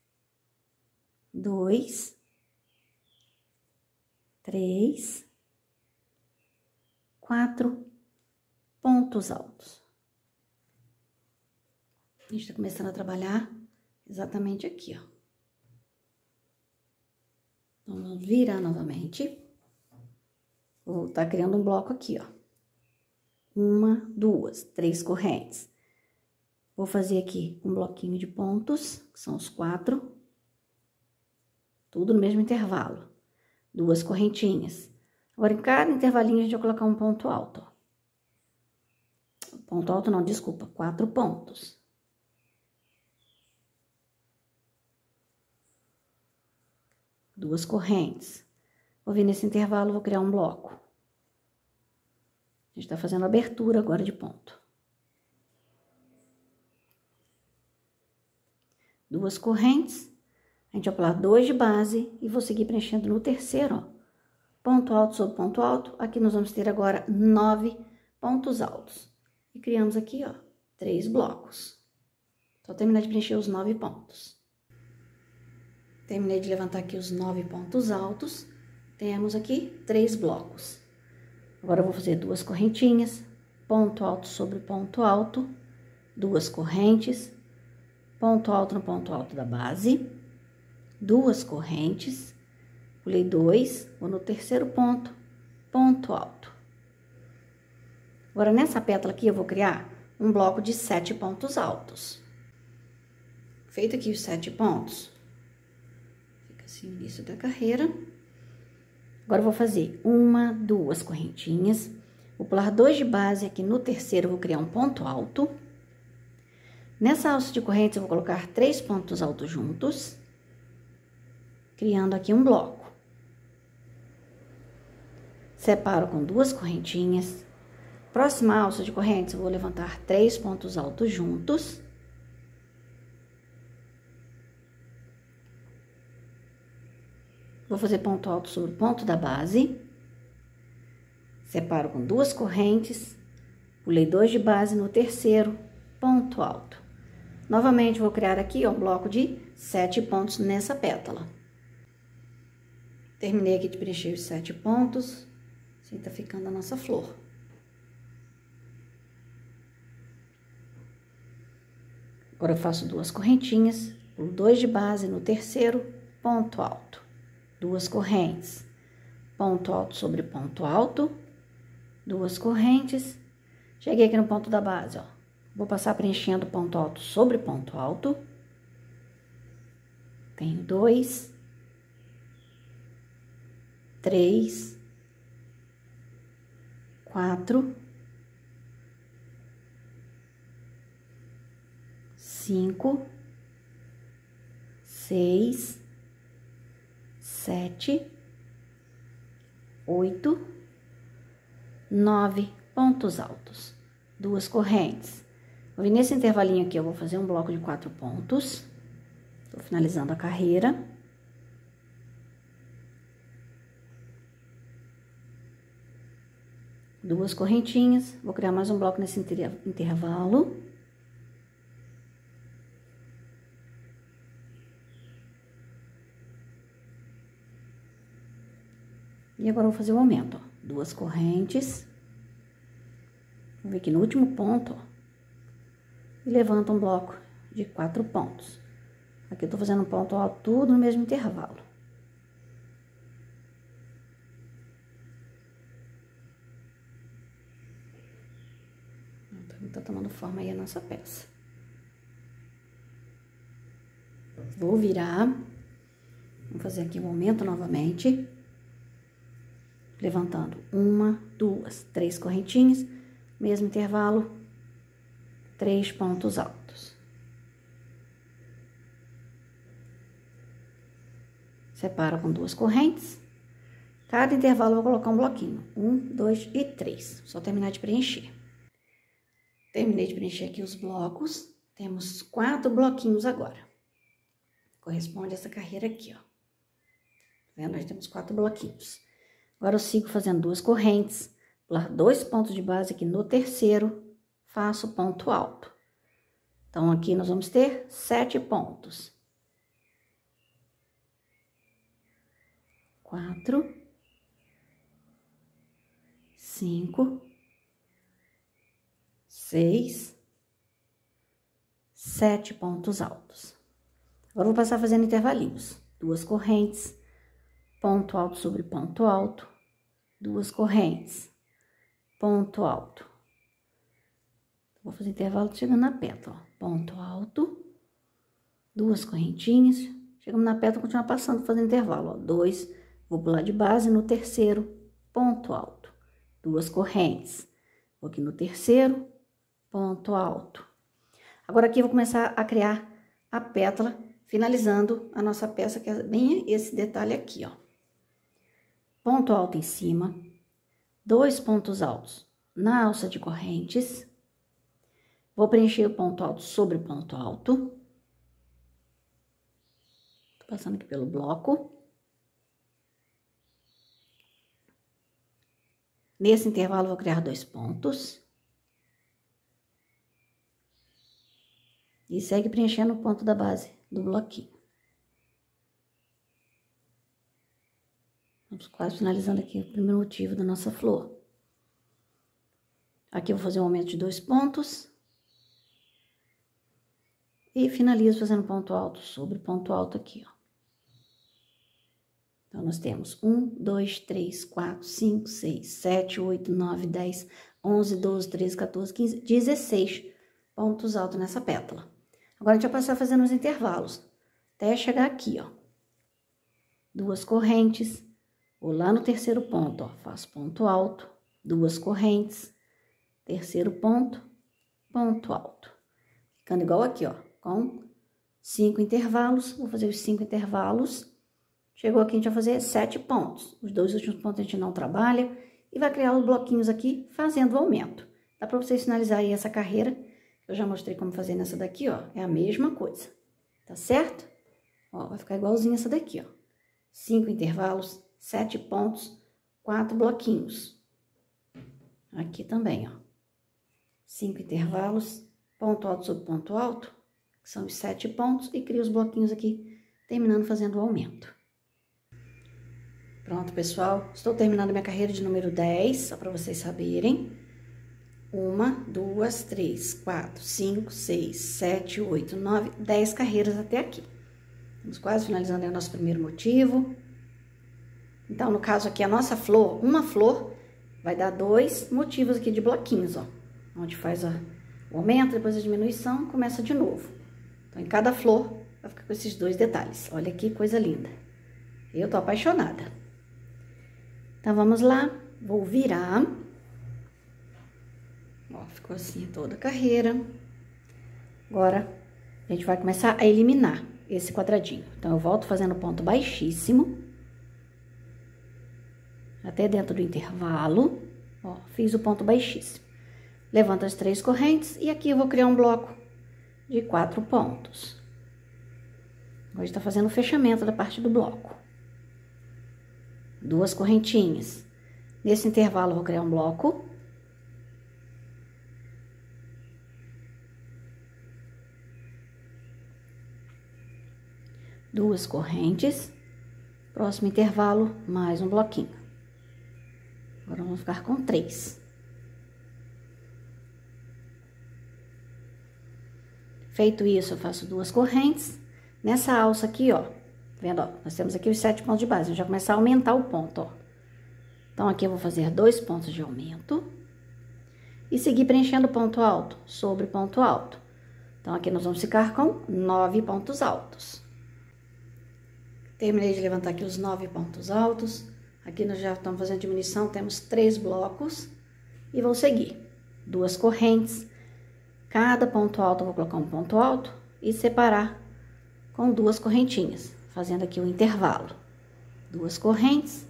[SPEAKER 1] dois, três, quatro pontos altos. A gente tá começando a trabalhar exatamente aqui, ó. Então, vamos virar novamente. Vou tá criando um bloco aqui, ó. Uma, duas, três correntes. Vou fazer aqui um bloquinho de pontos, que são os quatro. Tudo no mesmo intervalo. Duas correntinhas. Agora, em cada intervalinho, a gente vai colocar um ponto alto, ó. Ponto alto não, desculpa, quatro pontos. Duas correntes. Vou vir nesse intervalo, vou criar um bloco. A gente tá fazendo abertura agora de ponto. Duas correntes. A gente vai pular dois de base e vou seguir preenchendo no terceiro, ó. Ponto alto sobre ponto alto. Aqui nós vamos ter agora nove pontos altos. E criamos aqui, ó, três blocos. Só terminar de preencher os nove pontos. Terminei de levantar aqui os nove pontos altos. Temos aqui três blocos. Agora, eu vou fazer duas correntinhas, ponto alto sobre ponto alto, duas correntes, ponto alto no ponto alto da base, duas correntes, pulei dois, vou no terceiro ponto, ponto alto. Agora, nessa pétala aqui, eu vou criar um bloco de sete pontos altos. Feito aqui os sete pontos, assim, o início da carreira. Agora, eu vou fazer uma, duas correntinhas, vou pular dois de base, aqui no terceiro eu vou criar um ponto alto. Nessa alça de correntes, eu vou colocar três pontos altos juntos, criando aqui um bloco. Separo com duas correntinhas. Próxima alça de correntes, eu vou levantar três pontos altos juntos. Vou fazer ponto alto sobre o ponto da base. Separo com duas correntes. Pulei dois de base no terceiro, ponto alto. Novamente, vou criar aqui, ó, um bloco de sete pontos nessa pétala. Terminei aqui de preencher os sete pontos. Assim tá ficando a nossa flor. Agora, eu faço duas correntinhas. Pulo dois de base no terceiro, ponto alto. Duas correntes, ponto alto sobre ponto alto, duas correntes. Cheguei aqui no ponto da base, ó. Vou passar preenchendo ponto alto sobre ponto alto. Tenho dois, três, quatro, cinco, seis, sete, oito, nove pontos altos, duas correntes. Vou vir nesse intervalinho aqui, eu vou fazer um bloco de quatro pontos. Tô finalizando a carreira. Duas correntinhas, vou criar mais um bloco nesse intervalo. E agora eu vou fazer o aumento, ó. Duas correntes. Vou vir aqui no último ponto, ó. E levanto um bloco de quatro pontos. Aqui eu tô fazendo um ponto alto, tudo no mesmo intervalo. Então, tá tomando forma aí a nossa peça. Vou virar. Vou fazer aqui um aumento novamente. Levantando uma, duas, três correntinhas, mesmo intervalo, três pontos altos. Separo com duas correntes. Cada intervalo eu vou colocar um bloquinho. Um, dois e três. Só terminar de preencher. Terminei de preencher aqui os blocos. Temos quatro bloquinhos agora. Corresponde a essa carreira aqui, ó. Tá vendo? Nós temos quatro bloquinhos. Agora, eu sigo fazendo duas correntes, pular dois pontos de base aqui no terceiro, faço ponto alto. Então, aqui nós vamos ter sete pontos. Quatro, cinco, seis, sete pontos altos. Agora, eu vou passar fazendo intervalinhos. Duas correntes, ponto alto sobre ponto alto, duas correntes, ponto alto. Vou fazer intervalo chegando na pétala, ó. Ponto alto, duas correntinhas, chegamos na pétala, continuar passando, fazendo intervalo, ó. Dois, vou pular de base no terceiro, ponto alto, duas correntes. Vou aqui no terceiro, ponto alto. Agora aqui eu vou começar a criar a pétala, finalizando a nossa peça, que é bem esse detalhe aqui, ó. Ponto alto em cima, dois pontos altos na alça de correntes. Vou preencher o ponto alto sobre ponto alto. Tô passando aqui pelo bloco. Nesse intervalo, vou criar dois pontos. E segue preenchendo o ponto da base do bloquinho. Vamos quase finalizando aqui o primeiro motivo da nossa flor. Aqui eu vou fazer um aumento de dois pontos. E finalizo fazendo ponto alto sobre ponto alto aqui, ó. Então, nós temos um, dois, três, quatro, cinco, seis, sete, oito, nove, dez, onze, doze, treze, quatorze, quinze, dezesseis pontos altos nessa pétala. Agora, a gente vai passar fazendo os intervalos, até chegar aqui, ó. Duas correntes, vou lá no terceiro ponto, ó, faço ponto alto, duas correntes, terceiro ponto, ponto alto. Ficando igual aqui, ó. Com cinco intervalos, vou fazer os cinco intervalos. Chegou aqui, a gente vai fazer sete pontos. Os dois últimos pontos a gente não trabalha e vai criar os bloquinhos aqui, fazendo o aumento. Dá pra vocês finalizar aí essa carreira. Eu já mostrei como fazer nessa daqui, ó. É a mesma coisa, tá certo? Ó, vai ficar igualzinho essa daqui, ó. Cinco intervalos, sete pontos, quatro bloquinhos. Aqui também, ó. Cinco intervalos, ponto alto sobre ponto alto. Que são os sete pontos, e crio os bloquinhos aqui, terminando fazendo o aumento. Pronto, pessoal, estou terminando minha carreira de número dez, só para vocês saberem. Uma, duas, três, quatro, cinco, seis, sete, oito, nove, dez carreiras até aqui. Estamos quase finalizando aí o nosso primeiro motivo. Então, no caso aqui, a nossa flor, uma flor, vai dar dois motivos aqui de bloquinhos, ó. Onde faz a, o aumento, depois a diminuição, começa de novo. Então, em cada flor, vai ficar com esses dois detalhes. Olha que coisa linda. Eu tô apaixonada. Então, vamos lá. Vou virar. Ó, ficou assim toda a carreira. Agora, a gente vai começar a eliminar esse quadradinho. Então, eu volto fazendo ponto baixíssimo. Até dentro do intervalo. Ó, fiz o ponto baixíssimo. Levanto as três correntes e aqui eu vou criar um bloco de quatro pontos. Agora está fazendo o fechamento da parte do bloco. Duas correntinhas. Nesse intervalo eu vou criar um bloco. Duas correntes. Próximo intervalo, mais um bloquinho. Agora vamos ficar com três. Feito isso, eu faço duas correntes. Nessa alça aqui, ó, vendo, ó, nós temos aqui os sete pontos de base. Eu já começar a aumentar o ponto, ó. Então, aqui eu vou fazer dois pontos de aumento. E seguir preenchendo ponto alto sobre ponto alto. Então, aqui nós vamos ficar com nove pontos altos. Terminei de levantar aqui os nove pontos altos. Aqui nós já estamos fazendo diminuição, temos três blocos. E vou seguir. Duas correntes. Cada ponto alto eu vou colocar um ponto alto e separar com duas correntinhas, fazendo aqui o intervalo. Duas correntes,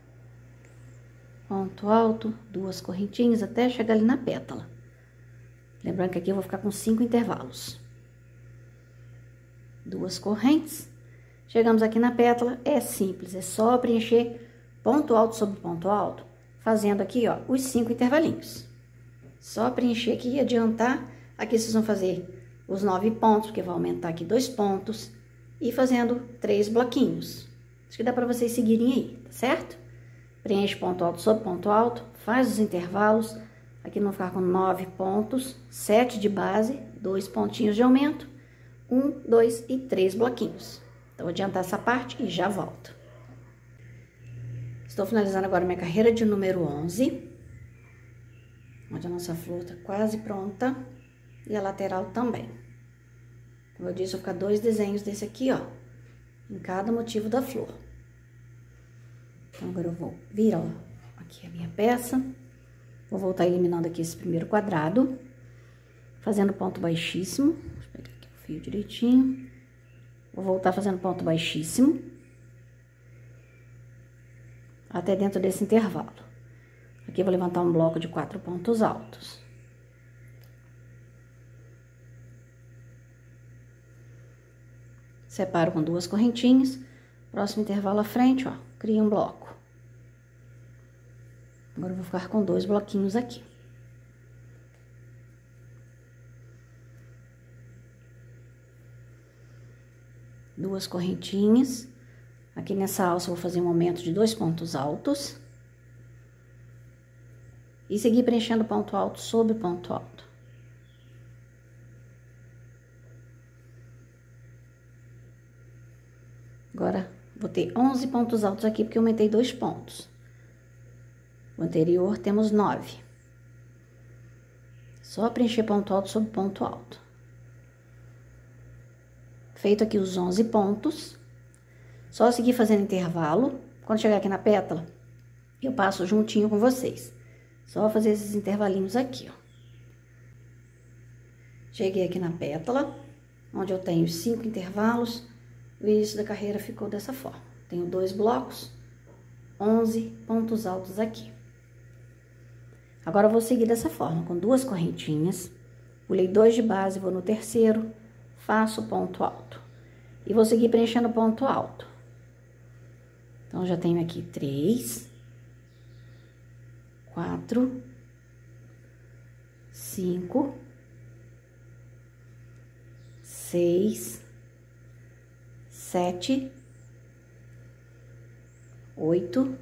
[SPEAKER 1] ponto alto, duas correntinhas, até chegar ali na pétala. Lembrando que aqui eu vou ficar com cinco intervalos. Duas correntes, chegamos aqui na pétala, é simples, é só preencher ponto alto sobre ponto alto, fazendo aqui, ó, os cinco intervalinhos. Só preencher aqui e adiantar. Aqui vocês vão fazer os nove pontos, porque vai aumentar aqui dois pontos, e fazendo três bloquinhos. Acho que dá para vocês seguirem aí, tá certo? Preenche ponto alto sobre ponto alto, faz os intervalos, aqui não ficar com nove pontos, sete de base, dois pontinhos de aumento, um, dois e três bloquinhos. Então, vou adiantar essa parte e já volto. Estou finalizando agora minha carreira de número onze, onde a nossa flor tá quase pronta, e a lateral também. Como eu disse, vou ficar dois desenhos desse aqui, ó, em cada motivo da flor. Então, agora eu vou virar, ó, aqui a minha peça, vou voltar eliminando aqui esse primeiro quadrado, fazendo ponto baixíssimo, deixa eu pegar aqui o fio direitinho, vou voltar fazendo ponto baixíssimo, até dentro desse intervalo. Aqui eu vou levantar um bloco de quatro pontos altos. Separo com duas correntinhas, próximo intervalo à frente, ó, crio um bloco. Agora eu vou ficar com dois bloquinhos aqui. Duas correntinhas. Aqui nessa alça eu vou fazer um aumento de dois pontos altos. E seguir preenchendo ponto alto sobre ponto alto. Agora, vou ter onze pontos altos aqui, porque eu aumentei dois pontos. O anterior temos nove. Só preencher ponto alto sobre ponto alto. Feito aqui os onze pontos, só seguir fazendo intervalo. Quando chegar aqui na pétala, eu passo juntinho com vocês. Só fazer esses intervalinhos aqui, ó. Cheguei aqui na pétala, onde eu tenho cinco intervalos. O início da carreira ficou dessa forma. Tenho dois blocos, onze pontos altos aqui. Agora, eu vou seguir dessa forma, com duas correntinhas. Pulei dois de base, vou no terceiro, faço ponto alto. E vou seguir preenchendo ponto alto. Então, já tenho aqui três, quatro, cinco, seis, sete, oito,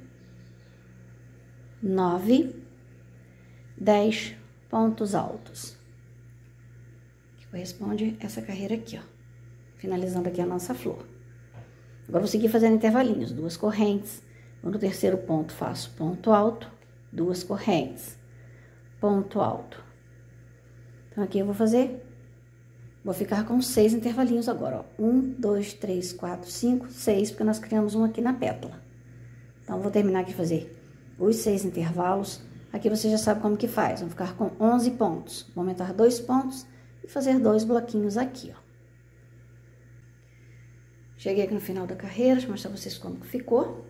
[SPEAKER 1] nove, dez pontos altos. Que corresponde a essa carreira aqui, ó. Finalizando aqui a nossa flor. Agora, vou seguir fazendo intervalinhos, duas correntes. No terceiro ponto, faço ponto alto, duas correntes, ponto alto. Então, aqui eu vou fazer, vou ficar com seis intervalinhos agora, ó. Um, dois, três, quatro, cinco, seis, porque nós criamos um aqui na pétala. Então, vou terminar aqui de fazer os seis intervalos. Aqui você já sabe como que faz. Vamos ficar com onze pontos. Vou aumentar dois pontos e fazer dois bloquinhos aqui, ó. Cheguei aqui no final da carreira, deixa eu mostrar pra vocês como que ficou.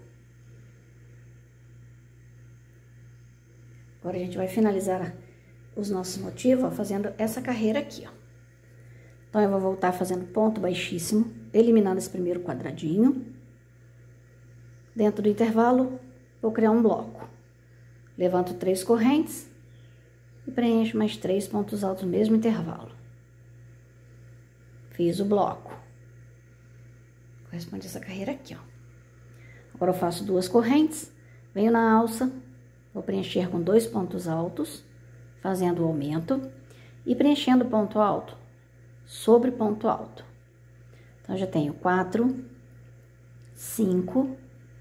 [SPEAKER 1] Agora, a gente vai finalizar os nossos motivos, ó, fazendo essa carreira aqui, ó. Então, eu vou voltar fazendo ponto baixíssimo, eliminando esse primeiro quadradinho. Dentro do intervalo, vou criar um bloco. Levanto três correntes e preencho mais três pontos altos no mesmo intervalo. Fiz o bloco. Corresponde a essa carreira aqui, ó. Agora, eu faço duas correntes, venho na alça, vou preencher com dois pontos altos, fazendo o aumento e preenchendo ponto alto sobre ponto alto. Então, já tenho quatro, cinco,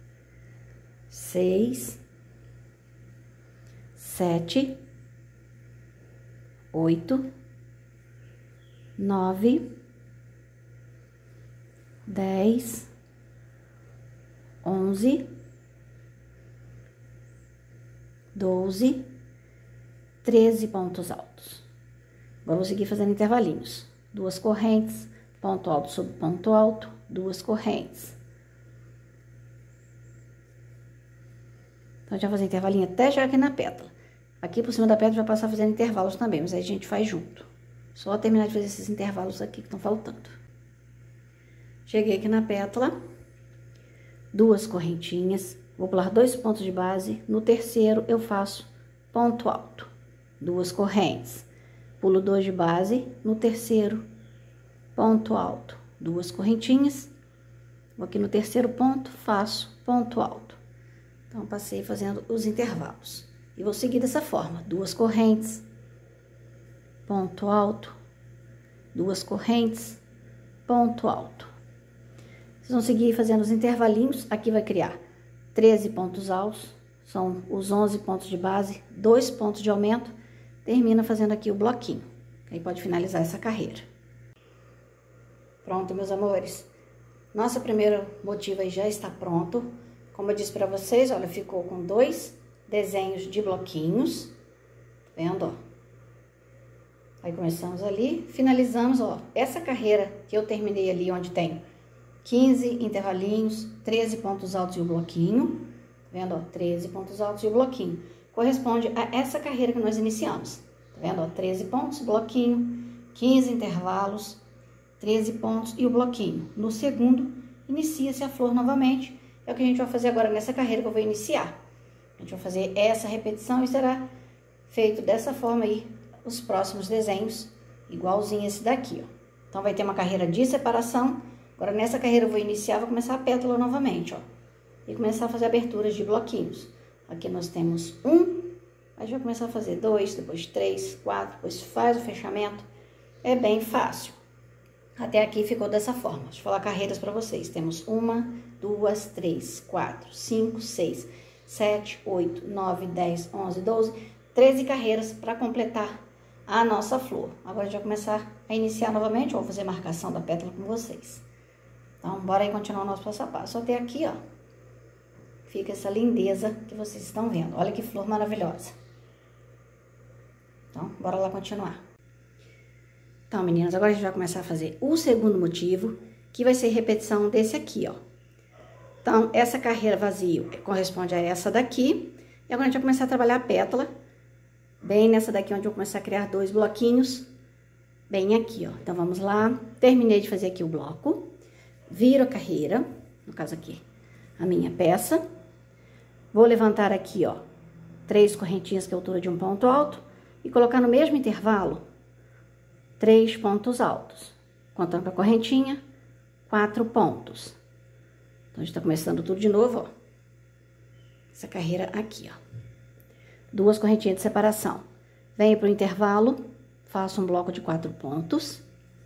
[SPEAKER 1] seis, sete, oito, nove, dez, onze, doze, treze pontos altos. Agora, vou seguir fazendo intervalinhos. Duas correntes, ponto alto sobre ponto alto, duas correntes. Então, já vou fazer intervalinho até chegar aqui na pétala. Aqui por cima da pétala vai passar fazendo intervalos também, mas aí a gente faz junto. Só terminar de fazer esses intervalos aqui que estão faltando. Cheguei aqui na pétala, duas correntinhas, vou pular dois pontos de base, no terceiro eu faço ponto alto, duas correntes, pulo dois de base, no terceiro ponto alto, duas correntinhas. Vou aqui no terceiro ponto, faço ponto alto. Então, passei fazendo os intervalos. E vou seguir dessa forma, duas correntes, ponto alto, duas correntes, ponto alto. Vocês vão seguir fazendo os intervalinhos, aqui vai criar treze pontos altos, são os onze pontos de base, dois pontos de aumento, termina fazendo aqui o bloquinho. Aí pode finalizar essa carreira. Pronto, meus amores. Nosso primeiro motivo aí já está pronto. Como eu disse para vocês, olha, ficou com dois desenhos de bloquinhos, tá vendo, ó? Aí começamos ali, finalizamos, ó, essa carreira que eu terminei ali, onde tem quinze intervalinhos, treze pontos altos e o bloquinho, tá vendo, ó? treze pontos altos e o bloquinho, corresponde a essa carreira que nós iniciamos, tá vendo, ó? treze pontos, bloquinho, quinze intervalos, treze pontos e o bloquinho. No segundo, inicia-se a flor novamente, é o que a gente vai fazer agora nessa carreira que eu vou iniciar. A gente vai fazer essa repetição e será feito dessa forma aí os próximos desenhos, igualzinho esse daqui, ó. Então, vai ter uma carreira de separação. Agora, nessa carreira eu vou iniciar, vou começar a pétala novamente, ó. E começar a fazer aberturas de bloquinhos. Aqui nós temos um, a gente vai começar a fazer dois, depois três, quatro, depois faz o fechamento. É bem fácil. Até aqui ficou dessa forma. Deixa eu falar carreiras para vocês. Temos uma, duas, três, quatro, cinco, seis, sete, oito, nove, dez, onze, doze, treze carreiras para completar a nossa flor. Agora a gente vai começar a iniciar novamente, ou vou fazer marcação da pétala com vocês. Então, bora aí continuar o nosso passo a passo. Até aqui, ó, fica essa lindeza que vocês estão vendo. Olha que flor maravilhosa. Então, bora lá continuar. Então, meninas, agora a gente vai começar a fazer o segundo motivo, que vai ser repetição desse aqui, ó. Então, essa carreira vazio corresponde a essa daqui. E agora a gente vai começar a trabalhar a pétala, bem nessa daqui, onde eu vou começar a criar dois bloquinhos, bem aqui, ó. Então, vamos lá. Terminei de fazer aqui o bloco. Viro a carreira, no caso aqui, a minha peça. Vou levantar aqui, ó, três correntinhas, que é a altura de um ponto alto, e colocar no mesmo intervalo três pontos altos. Contando com a correntinha, quatro pontos. Então, a gente tá começando tudo de novo, ó. Essa carreira aqui, ó. Duas correntinhas de separação. Venho pro intervalo, faço um bloco de quatro pontos.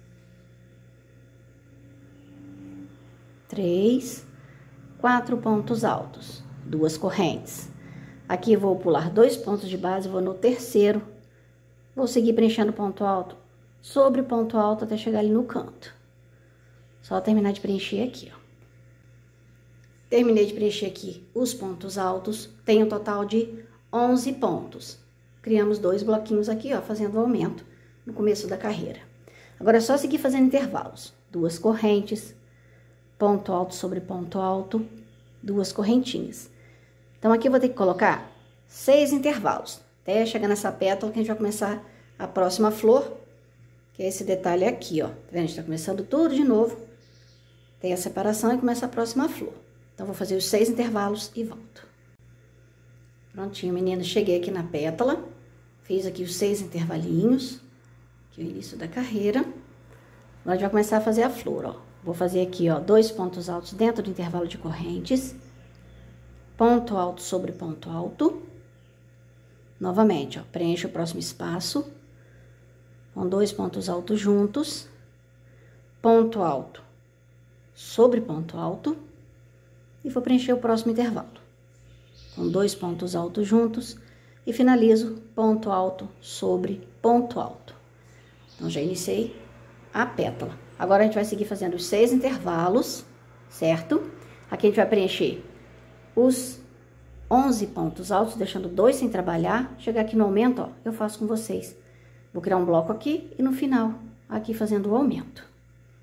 [SPEAKER 1] Três, quatro pontos altos. Duas correntes. Aqui vou pular dois pontos de base, vou no terceiro. Vou seguir preenchendo ponto alto sobre ponto alto até chegar ali no canto. Só terminar de preencher aqui, ó. Terminei de preencher aqui os pontos altos, tem um total de onze pontos. Criamos dois bloquinhos aqui, ó, fazendo o aumento no começo da carreira. Agora é só seguir fazendo intervalos. Duas correntes, ponto alto sobre ponto alto, duas correntinhas. Então, aqui eu vou ter que colocar seis intervalos, até chegar nessa pétala que a gente vai começar a próxima flor, que é esse detalhe aqui, ó. Tá vendo? A gente tá começando tudo de novo. Tem a separação e começa a próxima flor. Então, vou fazer os seis intervalos e volto. Prontinho, meninas. Cheguei aqui na pétala. Fiz aqui os seis intervalinhos, que é o início da carreira. Agora, a gente vai começar a fazer a flor, ó. Vou fazer aqui, ó, dois pontos altos dentro do intervalo de correntes. Ponto alto sobre ponto alto. Novamente, ó, preencho o próximo espaço. Com dois pontos altos juntos. Ponto alto sobre ponto alto. E vou preencher o próximo intervalo, com dois pontos altos juntos, e finalizo ponto alto sobre ponto alto. Então, já iniciei a pétala. Agora, a gente vai seguir fazendo os seis intervalos, certo? Aqui a gente vai preencher os onze pontos altos, deixando dois sem trabalhar. Chegar aqui no aumento, ó, eu faço com vocês. Vou criar um bloco aqui e no final, aqui fazendo o aumento.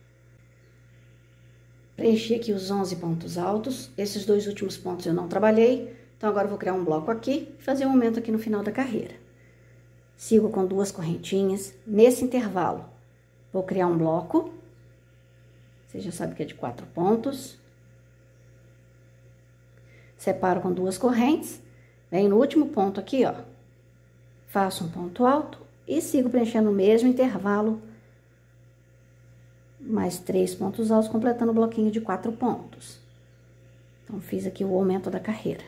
[SPEAKER 1] Preenchi aqui os onze pontos altos, esses dois últimos pontos eu não trabalhei, então agora eu vou criar um bloco aqui e fazer um aumento aqui no final da carreira. Sigo com duas correntinhas, nesse intervalo vou criar um bloco, você já sabe que é de quatro pontos. Separo com duas correntes, venho no último ponto aqui, ó, faço um ponto alto e sigo preenchendo o mesmo intervalo mais três pontos altos, completando o bloquinho de quatro pontos. Então, fiz aqui o aumento da carreira.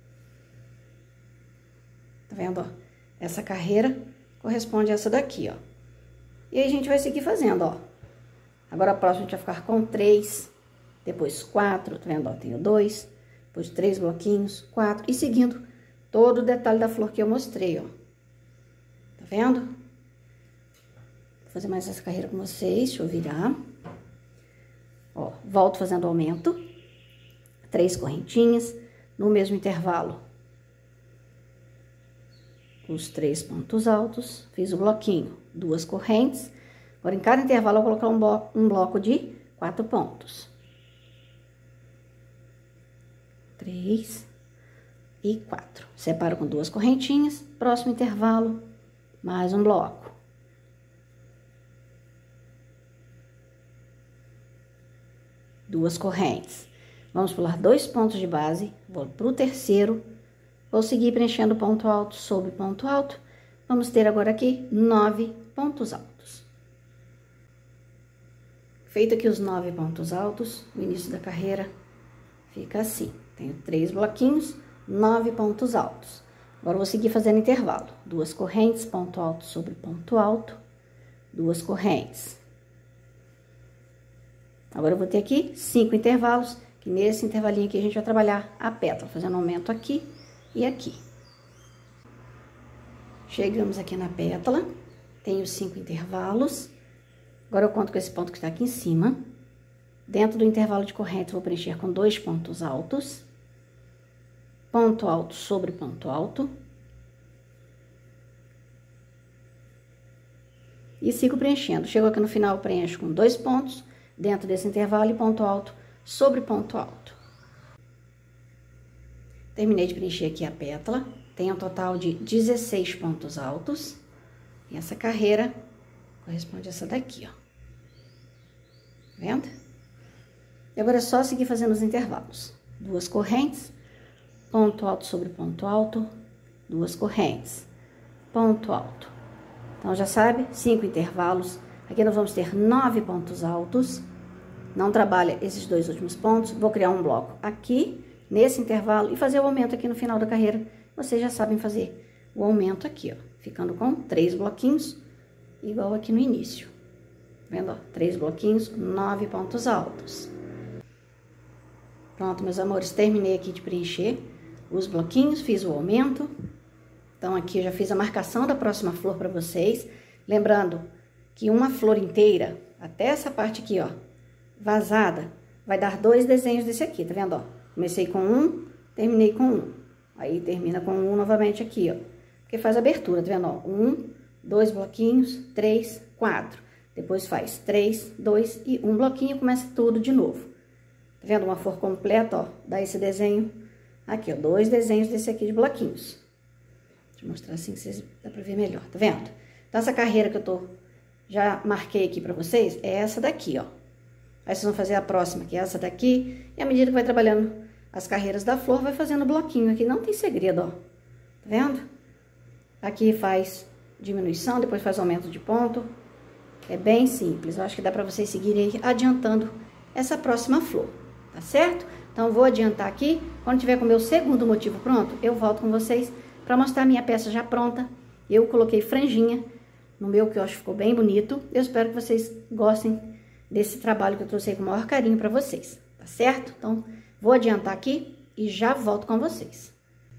[SPEAKER 1] Tá vendo, ó? Essa carreira corresponde a essa daqui, ó. E aí, a gente vai seguir fazendo, ó. Agora, a próxima, a gente vai ficar com três, depois quatro, tá vendo, ó? Tenho dois, depois três bloquinhos, quatro, e seguindo todo o detalhe da flor que eu mostrei, ó. Tá vendo? Vou fazer mais essa carreira com vocês, deixa eu virar. Ó, volto fazendo aumento. Três correntinhas, no mesmo intervalo. Os três pontos altos, fiz o bloquinho, duas correntes. Agora, em cada intervalo, eu vou colocar um bloco, um bloco de quatro pontos. Três e quatro. Separo com duas correntinhas, próximo intervalo, mais um bloco. Duas correntes. Vamos pular dois pontos de base, vou para o terceiro, vou seguir preenchendo ponto alto sobre ponto alto. Vamos ter agora aqui nove pontos altos. Feito aqui os nove pontos altos, o início da carreira fica assim. Tenho três bloquinhos, nove pontos altos. Agora, eu vou seguir fazendo intervalo. Duas correntes, ponto alto sobre ponto alto, duas correntes. Agora, eu vou ter aqui cinco intervalos, que nesse intervalinho aqui a gente vai trabalhar a pétala, fazendo aumento aqui e aqui. Chegamos aqui na pétala, tenho cinco intervalos. Agora, eu conto com esse ponto que está aqui em cima. Dentro do intervalo de corrente, vou preencher com dois pontos altos. Ponto alto sobre ponto alto. E sigo preenchendo. Chego aqui no final, preencho com dois pontos dentro desse intervalo e ponto alto sobre ponto alto. Terminei de preencher aqui a pétala. Tenho um total de dezesseis pontos altos. E essa carreira corresponde a essa daqui, ó. Tá vendo? E agora é só seguir fazendo os intervalos. Duas correntes, ponto alto sobre ponto alto, duas correntes, ponto alto. Então, já sabe, cinco intervalos. Aqui nós vamos ter nove pontos altos. Não trabalha esses dois últimos pontos. Vou criar um bloco aqui, nesse intervalo, e fazer o aumento aqui no final da carreira. Vocês já sabem fazer o aumento aqui, ó. Ficando com três bloquinhos, igual aqui no início. Tá vendo, ó? Três bloquinhos, nove pontos altos. Pronto, meus amores, terminei aqui de preencher os bloquinhos, fiz o aumento. Então, aqui eu já fiz a marcação da próxima flor para vocês. Lembrando que uma flor inteira, até essa parte aqui, ó, vazada, vai dar dois desenhos desse aqui, tá vendo, ó? Comecei com um, terminei com um. Aí, termina com um novamente aqui, ó. Porque faz abertura, tá vendo, ó? Um, dois bloquinhos, três, quatro. Depois faz três, dois e um bloquinho, começa tudo de novo. Tá vendo? Uma flor completa, ó, dá esse desenho aqui, ó, dois desenhos desse aqui de bloquinhos. Deixa eu mostrar assim que vocês dá pra ver melhor, tá vendo? Então, essa carreira que eu tô, já marquei aqui pra vocês, é essa daqui, ó. Aí, vocês vão fazer a próxima, que é essa daqui, e à medida que vai trabalhando as carreiras da flor, vai fazendo bloquinho aqui, não tem segredo, ó. Tá vendo? Aqui faz diminuição, depois faz aumento de ponto. É bem simples, eu acho que dá pra vocês seguirem adiantando essa próxima flor, tá certo? Então, vou adiantar aqui. Quando tiver com o meu segundo motivo pronto, eu volto com vocês para mostrar a minha peça já pronta. Eu coloquei franjinha no meu, que eu acho que ficou bem bonito. Eu espero que vocês gostem desse trabalho que eu trouxe aí com o maior carinho para vocês, tá certo? Então, vou adiantar aqui e já volto com vocês.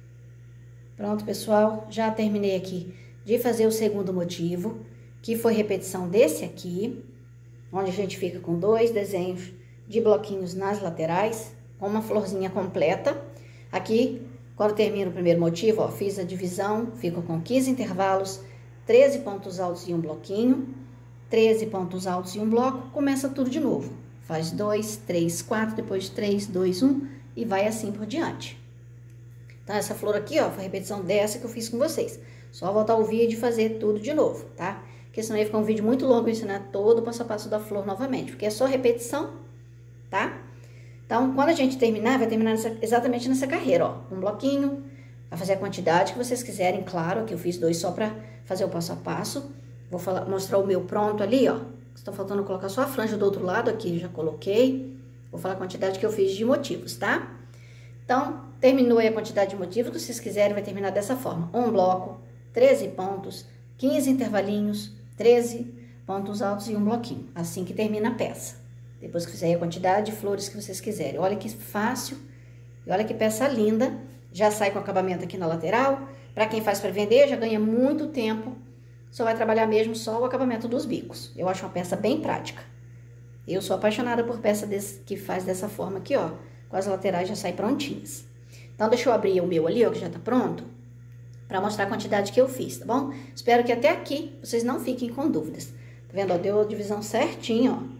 [SPEAKER 1] Pronto, pessoal, já terminei aqui de fazer o segundo motivo, que foi repetição desse aqui, onde a gente fica com dois desenhos de bloquinhos nas laterais, com uma florzinha completa. Aqui, quando termino o primeiro motivo, ó, fiz a divisão, fico com quinze intervalos, treze pontos altos e um bloquinho, treze pontos altos e um bloco, começa tudo de novo. Faz dois, três, quatro, depois três, dois, um e vai assim por diante. Então, essa flor aqui, ó, foi a repetição dessa que eu fiz com vocês. Só voltar o vídeo e fazer tudo de novo, tá? Porque senão ia ficar um vídeo muito longo ensinar todo o passo a passo da flor novamente, porque é só repetição, tá? Então, quando a gente terminar, vai terminar nessa, exatamente nessa carreira, ó. Um bloquinho, vai fazer a quantidade que vocês quiserem, claro, que eu fiz dois só pra fazer o passo a passo. Vou falar, mostrar o meu pronto ali, ó. Está faltando colocar só a franja do outro lado aqui, já coloquei. Vou falar a quantidade que eu fiz de motivos, tá? Então, terminou aí a quantidade de motivos que vocês quiserem, vai terminar dessa forma. Um bloco, treze pontos, quinze intervalinhos, treze pontos altos e um bloquinho. Assim que termina a peça. Depois que fizer aí a quantidade de flores que vocês quiserem. Olha que fácil e olha que peça linda. Já sai com acabamento aqui na lateral. Para quem faz para vender, já ganha muito tempo. Só vai trabalhar mesmo só o acabamento dos bicos. Eu acho uma peça bem prática. Eu sou apaixonada por peça desse, que faz dessa forma aqui, ó. Com as laterais já saem prontinhas. Então, deixa eu abrir o meu ali, ó, que já tá pronto. Pra mostrar a quantidade que eu fiz, tá bom? Espero que até aqui vocês não fiquem com dúvidas. Tá vendo, ó? Deu a divisão certinho, ó.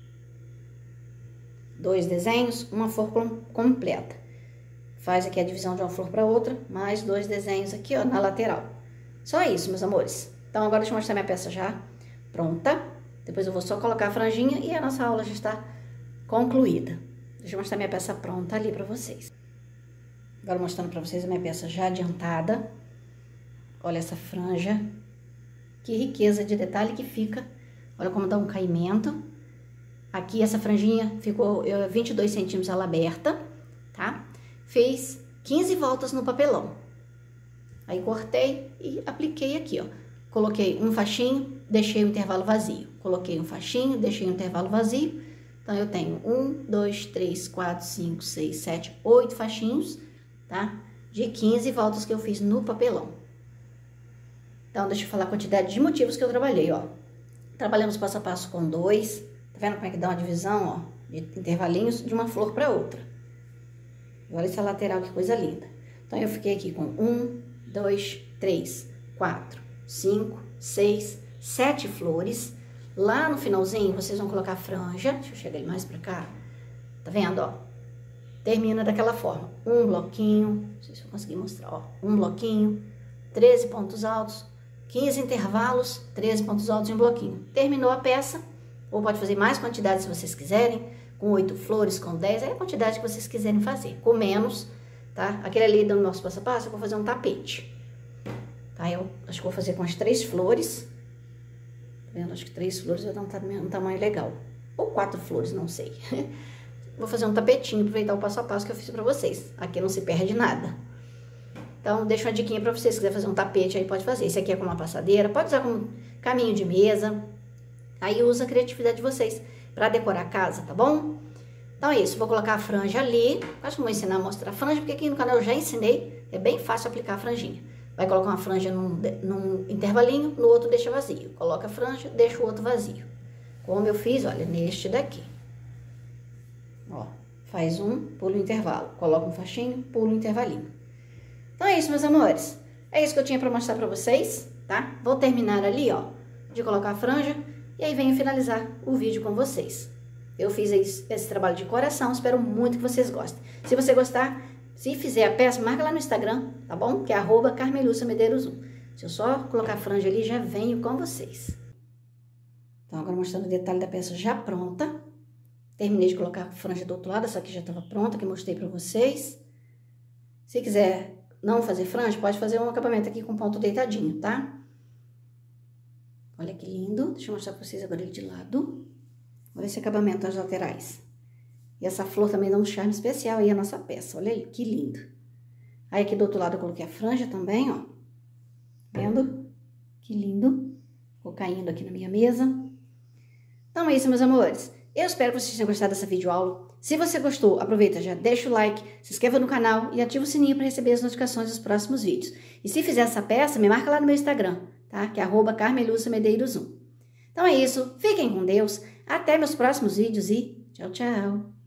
[SPEAKER 1] Dois desenhos, uma flor completa. Faz aqui a divisão de uma flor para outra, mais dois desenhos aqui, ó, na lateral. Só isso, meus amores. Então, agora deixa eu mostrar minha peça já pronta. Depois eu vou só colocar a franjinha e a nossa aula já está concluída. Deixa eu mostrar minha peça pronta ali para vocês. Agora mostrando para vocês a minha peça já adiantada. Olha essa franja. Que riqueza de detalhe que fica. Olha como dá um caimento. Aqui essa franjinha ficou vinte e dois centímetros ela aberta, tá? Fiz quinze voltas no papelão. Aí cortei e apliquei aqui, ó. Coloquei um fachinho, deixei o intervalo vazio. Coloquei um fachinho, deixei o intervalo vazio. Então, eu tenho um, dois, três, quatro, cinco, seis, sete, oito fachinhos, tá? De quinze voltas que eu fiz no papelão. Então, deixa eu falar a quantidade de motivos que eu trabalhei, ó. Trabalhamos passo a passo com dois. Tá vendo como é que dá uma divisão, ó? De intervalinhos de uma flor para outra. Olha essa lateral, que coisa linda. Então, eu fiquei aqui com um, dois, três, quatro, cinco, seis, sete flores. Lá no finalzinho, vocês vão colocar franja. Deixa eu chegar ele mais pra cá. Tá vendo, ó? Termina daquela forma. Um bloquinho. Não sei se eu consegui mostrar, ó. Um bloquinho. treze pontos altos. quinze intervalos. treze pontos altos e um bloquinho. Terminou a peça. Ou pode fazer mais quantidade se vocês quiserem. Com oito flores, com dez. É a quantidade que vocês quiserem fazer. Com menos, tá? Aquele ali do nosso passo a passo, eu vou fazer um tapete. Tá? Eu acho que vou fazer com as três flores. Tá vendo? Acho que três flores vai dar um tamanho legal. Ou quatro flores, não sei. Vou fazer um tapetinho, aproveitar o passo a passo que eu fiz pra vocês. Aqui não se perde nada. Então, deixa uma diquinha pra vocês. Se quiser fazer um tapete, aí pode fazer. Esse aqui é com uma passadeira. Pode usar como caminho de mesa. Aí usa a criatividade de vocês pra decorar a casa, tá bom? Então é isso. Vou colocar a franja ali. Acho que vou ensinar a mostrar a franja, porque aqui no canal eu já ensinei. É bem fácil aplicar a franjinha. Vai colocar uma franja num, num intervalinho, no outro deixa vazio. Coloca a franja, deixa o outro vazio. Como eu fiz, olha, neste daqui. Ó, faz um, pula o intervalo. Coloca um fachinho, pula o intervalinho. Então é isso, meus amores. É isso que eu tinha pra mostrar pra vocês, tá? Vou terminar ali, ó, de colocar a franja. E aí venho finalizar o vídeo com vocês. Eu fiz esse, esse trabalho de coração, espero muito que vocês gostem. Se você gostar... Se fizer a peça, marca lá no Instagram, tá bom? Que é arroba Carmelucia Medeiros um. Se eu só colocar a franja ali, já venho com vocês. Então, agora mostrando o detalhe da peça já pronta. Terminei de colocar a franja do outro lado, essa aqui já estava pronta, que eu mostrei pra vocês. Se quiser não fazer franja, pode fazer um acabamento aqui com ponto deitadinho, tá? Olha que lindo. Deixa eu mostrar pra vocês agora ele de lado. Olha esse acabamento nas laterais. E essa flor também dá um charme especial aí à nossa peça. Olha aí, que lindo. Aí aqui do outro lado eu coloquei a franja também, ó. Vendo? Que lindo. Ficou caindo aqui na minha mesa. Então é isso, meus amores. Eu espero que vocês tenham gostado dessa videoaula. Se você gostou, aproveita, já deixa o like, se inscreva no canal e ativa o sininho para receber as notificações dos próximos vídeos. E se fizer essa peça, me marca lá no meu Instagram, tá? Que é arroba Carmelucia Medeiros um. Então é isso. Fiquem com Deus. Até meus próximos vídeos e tchau, tchau.